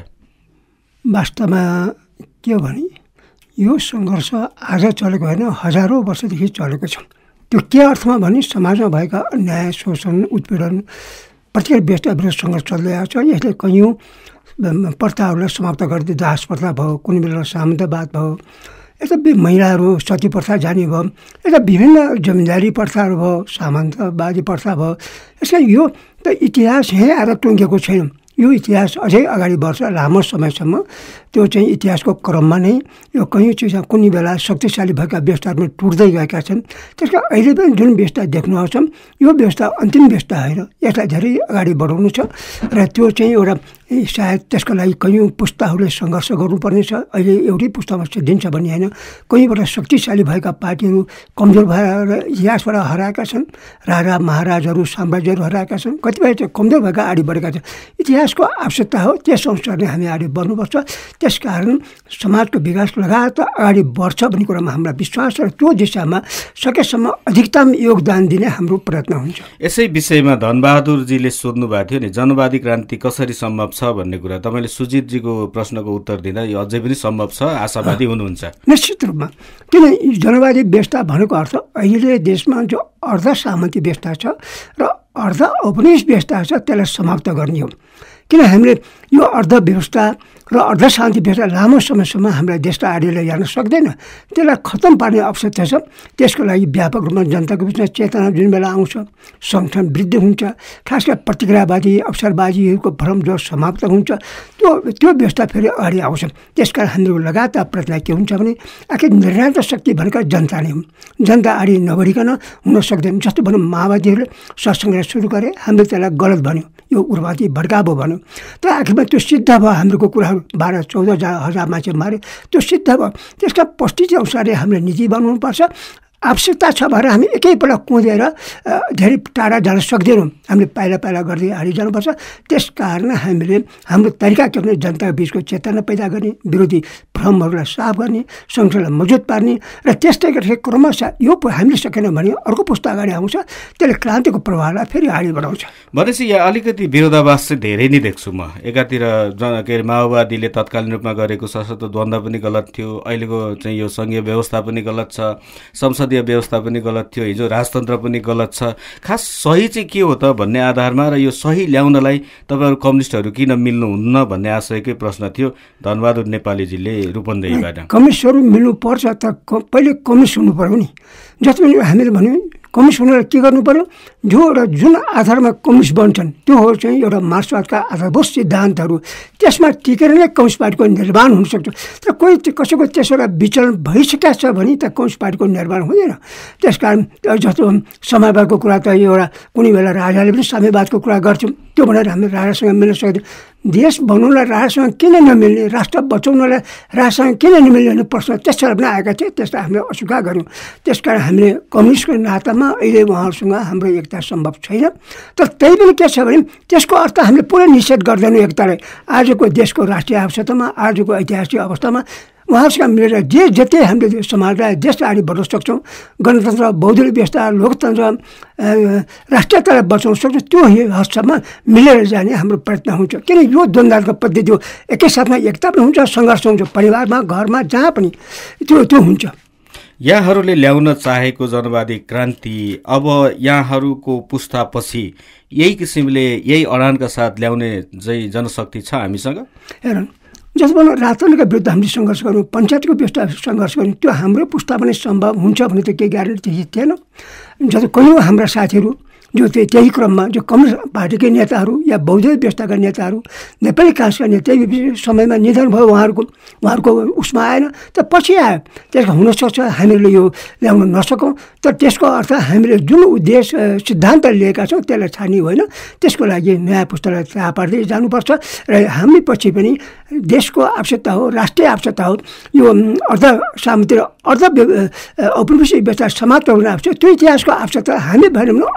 वास्तवमा के हो भने यो सङ्घर्ष आज चलेको होइन, हजारौँ वर्षदेखि चलेको छ। त्यो के अर्थमा भने समाजमा भएका अन्याय, शोषण, उत्पीडन, प्रत्येक व्यस्त विरुद्ध सङ्घर्ष चल्दै आएको छ। यसले कैयौँ प्रथाहरूलाई समाप्त गरिदियो। दास प्रथा भयो, कुनै बेला सामन्तवाद भयो, यता महिलाहरू सती प्रथा जाने भयो, यता विभिन्न जमिनदारी प्रथाहरू भयो, सामन्तवादी प्रथा भयो। यसका यो त इतिहास यहीँ आएर टुङ्गेको छैन। यो इतिहास अझै अगाडि बढ्छ लामो समयसम्म। त्यो चाहिँ इतिहासको क्रममा नै यो कैयौँ चिज कुनै बेला शक्तिशाली भएका व्यवस्थाहरूमा टुट्दै गएका छन्। त्यसका अहिले पनि जुन व्यवस्था देख्नु आउँछ यो व्यवस्था अन्तिम व्यवस्था होइन, यसलाई धेरै अगाडि बढाउनु छ र त्यो चाहिँ एउटा सायद त्यसको लागि कैयौँ पुस्ताहरूले सङ्घर्ष गर्नुपर्ने छ। अहिले एउटै पुस्तामा दिन्छ भन्ने होइन, कैयौँबाट शक्तिशाली भएका पार्टीहरू कमजोर भएर इतिहासबाट हराएका छन्। राजा महाराजहरू, साम्राज्यहरू हराएका छन्। कतिपय चाहिँ कमजोर भएका अगाडि बढेका छन्। इतिहासको आवश्यकता हो, त्यस अनुसार नै हामी अगाडि बढ्नुपर्छ। त्यसकारण समाजको विकास लगातार अगाडि बढ्छ भन्ने कुरामा हामीलाई विश्वास र त्यो दिशामा सकेसम्म अधिकतम योगदान दिने हाम्रो प्रयत्न हुन्छ। यसै विषयमा धनबहादुरजीले सोध्नु भएको थियो नि, जनवादी क्रान्ति कसरी सम्भव छ भन्ने कुरा। तपाईँले सुजितजीको प्रश्नको उत्तर दिँदा यो अझै पनि सम्भव छ, आशावादी हुनुहुन्छ? निश्चित रूपमा। किन जनवादी व्यवस्था भनेको अर्थ अहिले देशमा जो अर्ध सामन्ती व्यवस्था छ र अर्ध औपनिवेश व्यवस्था छ त्यसलाई समाप्त गर्ने हो। किन हामीले यो अर्ध व्यवस्था र अर्ध शान्ति व्यवस्था लामो समयसम्म हामीलाई देशलाई अगाडि लैजान सक्दैन। त्यसलाई खत्तम पार्ने आवश्यकता छ। त्यसको लागि व्यापक रूपमा जनताको बिचमा चेतना जुन बेला आउँछ, सङ्गठन वृद्धि हुन्छ, खास गरी प्रतिक्रियावादी अवसरवादीहरूको भ्रम जो समाप्त हुन्छ, त्यो व्यवस्था फेरि अगाडि आउँछ। त्यसकारण हाम्रो लगातार प्रयत्न के हुन्छ भने आखिर निर्णायक शक्ति भनेको जनता नै हो। जनता अगाडि नबढिकन हुन सक्दैन। जस्तो भनौँ माओवादीहरूले सत्सङ्ग्रह सुरु गरे, हामीले त्यसलाई गलत भन्यो, यो उग्रवादी भड्काबो भन्यो। तर आखिरमा त्यो सिद्ध भयो। हाम्रो कुराहरू 12-14 हजार मान्छे मारे, त्यो सिद्ध भयो। त्यसका परिस्थिति अनुसारले हामीले नीति बनाउनुपर्छ। आवश्यकता छ भनेर हामी एकैपल्ट कुदेर धेरै टाढा जान सक्दैनौँ। हामीले पाइला पाइला गर्दै अगाडि जानुपर्छ। त्यस कारण हामीले हाम्रो तरिका के भने जनताको बिचको चेतना पैदा गर्ने, विरोधी भ्रमहरूलाई साफ गर्ने, सङ्गठनलाई मजबुत पार्ने र त्यस्तै गरेर क्रमशः यो हामीले सकेन भने अर्को पुस्ता अगाडि आउँछ, त्यसले क्रान्तिको प्रभावलाई फेरि अगाडि बढाउँछ। भनेपछि यहाँ अलिकति विरोधाभास चाहिँ धेरै नै देख्छु म। एकातिर के अरे माओवादीले तत्कालीन रूपमा गरेको सशस्त्र द्वन्द्व पनि गलत थियो, अहिलेको चाहिँ यो सङ्घीय व्यवस्था पनि गलत छ, संसदीय व्यवस्था पनि गलत थियो, हिजो राजतन्त्र पनि गलत छ। खास सही चाहिँ के हो त भन्ने आधारमा र यो सही ल्याउनलाई तपाईँहरू कम्युनिस्टहरू किन मिल्नुहुन्न भन्ने आशयकै प्रश्न थियो धनबहादुर नेपालीजीले रूपन्देहीबाट। कम्युनिस्टहरू मिल्नुपर्छ त पहिले कम्युनिस्ट हुनु पर्यो नि। जस्तो हामीले भन्यौँ कम्युनिस्ट हुनलाई के गर्नु पर्यो, जो एउटा जुन आधारमा कम्युनिस्ट बन्छन् त्यो हो चाहिँ एउटा मार्क्सवादका आधारभूत सिद्धान्तहरू। त्यसमा टिकेर नै कम्युनिस्ट पार्टीको निर्माण हुनसक्छ। तर कोही कसैको त्यसबाट विचलन भइसकेको छ भने त कम्युनिस्ट पार्टीको निर्माण हुँदैन। त्यसकारण जस्तो साम्यवादको कुरा त एउटा कुनै बेला राजाले पनि साम्यवादको कुरा गर्छौँ, त्यो भनेर हामीले राजासँग मिल्न सक्दैन। देश बनाउनलाई राजासँग किन नमिल्ने, राष्ट्र बचाउनलाई राजासँग किन नमिल्ने प्रश्न त्यसबाट पनि आएका थिए। त्यसलाई हामीले अस्वीकार गऱ्यौँ। त्यसकारण हामीले कम्युनिस्टको नातामा अहिले उहाँहरूसँग हाम्रो एकता सम्भव छैन। तर त्यही पनि के छ भने त्यसको अर्थ हामीले पुरै निषेध गर्दैनौँ एकतालाई। आजको देशको राष्ट्रिय आवश्यकतामा, आजको ऐतिहासिक अवस्थामा उहाँहरूसँग मिलेर जे जति हामीले समाजलाई देशलाई अगाडि बढाउन सक्छौँ, गणतन्त्र, बौद्धिक व्यवस्था, लोकतन्त्र, राष्ट्रियतालाई बचाउन सक्छौँ, त्यो हदसम्म मिलेर जाने हाम्रो प्रयत्न हुन्छ। किन यो द्वन्द्वको पद्धति हो, एकैसाथमा एकता पनि हुन्छ, सङ्घर्ष हुन्छ, परिवारमा, घरमा, जहाँ पनि त्यो हुन्छ। यहाँहरूले ल्याउन चाहेको जनवादी क्रान्ति अब यहाँहरूको पुस्तापछि यही किसिमले यही अडानका साथ ल्याउने चाहिँ जनशक्ति छ हामीसँग? हेर, जस्तो भनौँ राजतन्त्रका विरुद्ध हामीले सङ्घर्ष गऱ्यौँ, पञ्चायतको व्यवस्था सङ्घर्ष गऱ्यौँ, त्यो हाम्रो पुस्तामा नै सम्भव हुन्छ भने त केही ग्यारेन्टी थिएन। जस्तो कैयौँ हाम्रा साथीहरू जो त्यही क्रममा जो कम्युनिस्ट पार्टीकै नेताहरू या बौद्धिक व्यवस्थाका नेताहरू, नेपाली काङ्ग्रेसका नेता त्यही समयमा निधन भयो, उहाँहरूको उसमा आएन, तर पछि आयो। त्यसको हुनसक्छ हामीले यो ल्याउन नसकौँ, तर त्यसको अर्थ हामीले जुन उद्देश्य सिद्धान्त लिएका छौँ त्यसलाई छाड्ने होइन। त्यसको लागि नयाँ पुस्तालाई थाहा पार्दै जानुपर्छ र हामी पछि पनि देशको आवश्यकता हो, राष्ट्रिय आवश्यकता हो, यो अर्ध सामन्ती र अर्ध औपनिवेशिक व्यवस्था समाप्त हुन आवश्यक। त्यो इतिहासको आवश्यकता हामी भएन भने अर्को पुस्ता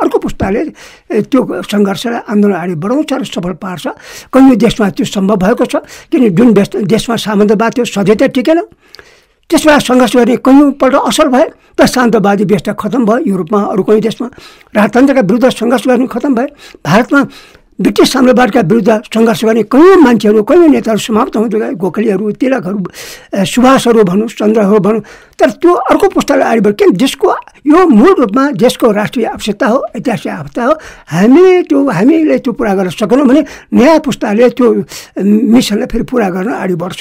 पुस्ताले त्यो सङ्घर्षलाई आन्दोलन अगाडि बढाउँछ र सफल पार्छ। कयौँ देशमा त्यो सम्भव भएको छ, किन जुन देशमा सामन्तवाद थियो सधैँ त टिकेन, त्यसबाट सङ्घर्ष गर्ने कयौँपल्ट असर भयो, त सामन्तवादी व्यवस्था खतम भयो। युरोपमा अरू कयौँ देशमा राजतन्त्रका विरुद्ध सङ्घर्ष गर्ने खतम भयो। भारतमा ब्रिटिस साम्राज्यवादका विरुद्ध सङ्घर्ष गर्ने कयौँ मान्छेहरू कयौँ नेताहरू समाप्त हुँदै गए, गोखलेहरू, तिलकहरू, सुभाषहरू भनौँ, चन्द्रहरू भनौँ। तर त्यो अर्को पुस्ताले अगाडि बढ्यो, किन देशको यो मूल रूपमा देशको राष्ट्रिय आवश्यकता हो, ऐतिहासिक आवश्यकता हो। हामीले त्यो पुरा गर्न सकेनौँ भने नयाँ पुस्ताले त्यो मिसनलाई फेरि पुरा गर्न अगाडि बढ्छ।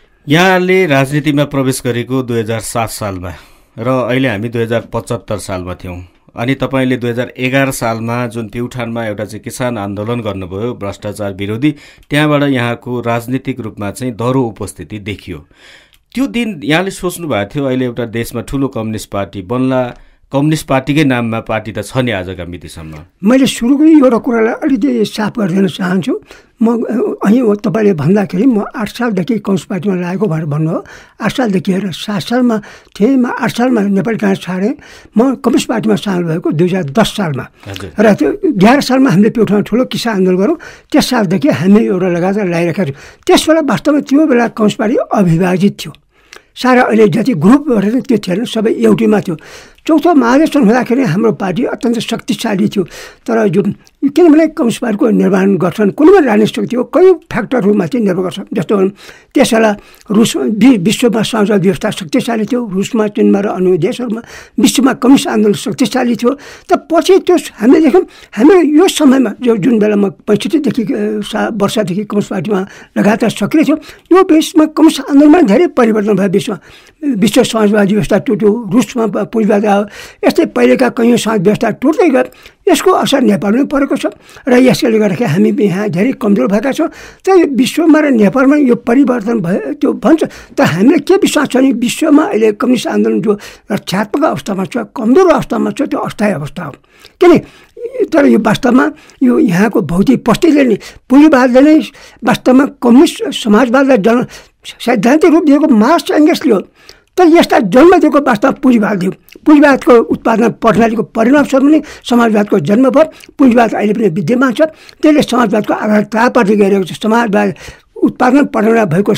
यहाँले राजनीतिमा प्रवेश गरेको 2007 सालमा र अहिले हामी 2075 सालमा थियौँ। अनि तपाईँले 2011 सालमा जुन प्युठानमा एउटा चाहिँ किसान आन्दोलन गर्नुभयो भ्रष्टाचार विरोधी, त्यहाँबाट यहाँको राजनीतिक रूपमा चाहिँ दह्रो उपस्थिति देखियो। त्यो दिन यहाँले सोच्नु भएको थियो अहिले एउटा देशमा ठुलो कम्युनिस्ट पार्टी बन्ला, कम्युनिस्ट पार्टीकै नाममा पार्टी त छ नि आजका मितिसम्म। मैले सुरुकै एउटा कुरालाई अलिकति साफ गरिदिन चाहन्छु। म અહીં तपाईँले भन्दाखेरि म 8 सालदेखि कम्युनिस्ट पार्टीमा लागेको भनेर भन्नुभयो। 8 सालदेखि हेरेर 7 सालमा थिएँ, म 8 सालमा नेपाली काङ्ग्रेस छाडेँ। म कम्युनिस्ट पार्टीमा सामेल भएको 2010 सालमा र त्यो 11 सालमा हामीले प्युठानमा ठुलो किसान आन्दोलन गऱ्यौँ। त्यस सालदेखि हामी एउटा लगातार लगाइरहेका छौँ। त्यसबेला वास्तवमा त्यो बेला कम्युनिस्ट पार्टी अविभाजित थियो, सारा अहिले जति ग्रुपहरू त्यो थिएन, सबै एउटैमा थियो। चौथो महाधिवेशन हुँदाखेरि हाम्रो पार्टी अत्यन्त शक्तिशाली थियो। तर जुन किनभने कम्युनिस्ट पार्टीको निर्माण गठन कुनै पनि राजनीतिक शक्ति हो, कयौँ फ्याक्टरहरूमा चाहिँ निर्भर गर्छ। जस्तो त्यस बेला रुस विश्वमा साम्राज्यवाद व्यवस्था शक्तिशाली थियो, रुसमा, चीनमा र अन्य देशहरूमा विश्वमा कम्युनिस्ट आन्दोलन शक्तिशाली थियो। त पछि त्यो हामीले देख्यौँ, हामीले यो समयमा जुन बेला म 65देखि वर्षदेखि कम्युनिस्ट पार्टीमा लगातार सक्रिय थियो, यो बिचमा कम्युनिस्ट आन्दोलनमा धेरै परिवर्तन भयो। विश्व समाजवादी व्यवस्था टुट्यो, रुसमा पुँजीवाद आयो, यस्तै पहिलेका कयौँ समाज व्यवस्था टुट्दै गयो। यसको असर नेपालमै परेको छ र यसले गर्दाखेरि हामी यहाँ धेरै कमजोर भएका छौँ। तर विश्वमा र नेपालमा यो परिवर्तन भयो त्यो भन्छ। तर हामीले के विश्वास छ भने विश्वमा अहिले कम्युनिस्ट आन्दोलन जो रक्षात्मक अवस्थामा छ, कमजोर अवस्थामा छ, त्यो अस्थायी अवस्था हो। किन तर यो वास्तवमा यो यहाँको भौतिक पुँजीले नै पुँजीवादले नै वास्तवमा कम्युनिस्ट समाजवादलाई सैद्धान्तिक रूप दिएको मार्क्स एङ्गल्सले हो। तर यसलाई जन्म दिएको वास्तवमा पुँजीवाद दियो। पुँजीवादको उत्पादन प्रणालीको परिणामस्वरूप नै समाजवादको जन्म भयो। पुँजीवाद अहिले पनि विद्यमान छ, त्यसले समाजवादको आधार तहपट्टि गइरहेको छ। समाजवाद उत्पादन प्रणाली भएको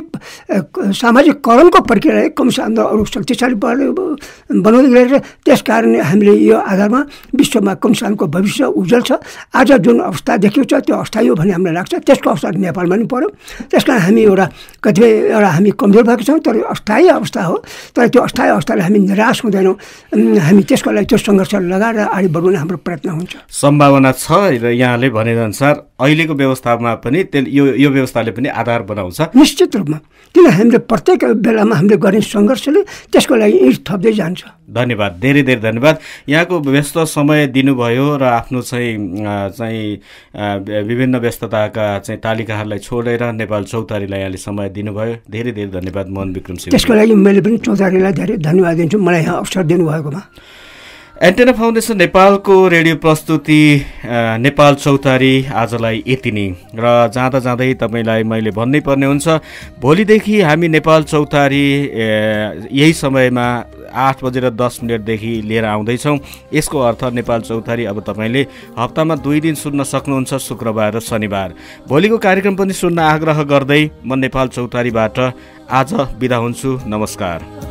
सामाजिकरणको प्रक्रियाले कम्युनिस्ट आन्दोलन अरू शक्तिशाली बनाउँदै गएर त्यस कारण हामीले यो आधारमा विश्वमा कम्युनिस्ट आन्दोलनको भविष्य उज्जवल छ। आज जुन अवस्था देखिएको छ त्यो अस्थायी हो भन्ने हामीलाई लाग्छ। त्यसको अवस्था नेपालमा पनि पर्यो। त्यस कारण हामी कतिपय हामी कमजोर भएको छौँ, तर अस्थायी अवस्था हो। तर त्यो अस्थायी अवस्थाले हामी निराश हुँदैनौँ। हामी त्यसको लागि त्यो सङ्घर्ष लगाएर अगाडि बढाउने हाम्रो प्रयत्न हुन्छ। सम्भावना छ र यहाँले भनेअनुसार अहिलेको व्यवस्थामा पनि यो व्यवस्थाले पनि आधार बनाउँछ निश्चित रूपमा। किन हामीले प्रत्येक बेलामा हामीले गर्ने सङ्घर्षले त्यसको लागि इँट थप्दै जान्छ। धन्यवाद, धेरै धेरै धन्यवाद। यहाँको व्यस्त समय दिनुभयो र आफ्नो चाहिँ विभिन्न व्यस्तताका चाहिँ तालिकाहरूलाई छोडेर नेपाल चौतारीलाई यहाँले समय दिनुभयो। धेरै धेरै धन्यवाद मोहन विक्रम सिंह। त्यसको लागि मैले पनि चौतारीलाई धेरै धन्यवाद दिन्छु मलाई यहाँ अवसर दिनुभएकोमा। एन्टेना फाउन्डेसन नेपालको रेडियो प्रस्तुति नेपाल चौतारी आजलाई यति नै र जाँदा जाँदै तपाईँलाई मैले भन्नै पर्ने हुन्छ, भोलिदेखि हामी नेपाल चौतारी यही समयमा 8:10 लिएर आउँदैछौँ। यसको अर्थ नेपाल चौतारी अब तपाईँले हप्तामा 2 दिन सुन्न सक्नुहुन्छ, शुक्रबार र शनिबार। भोलिको कार्यक्रम पनि सुन्न आग्रह गर्दै म नेपाल चौतारीबाट आज बिदा हुन्छु। नमस्कार।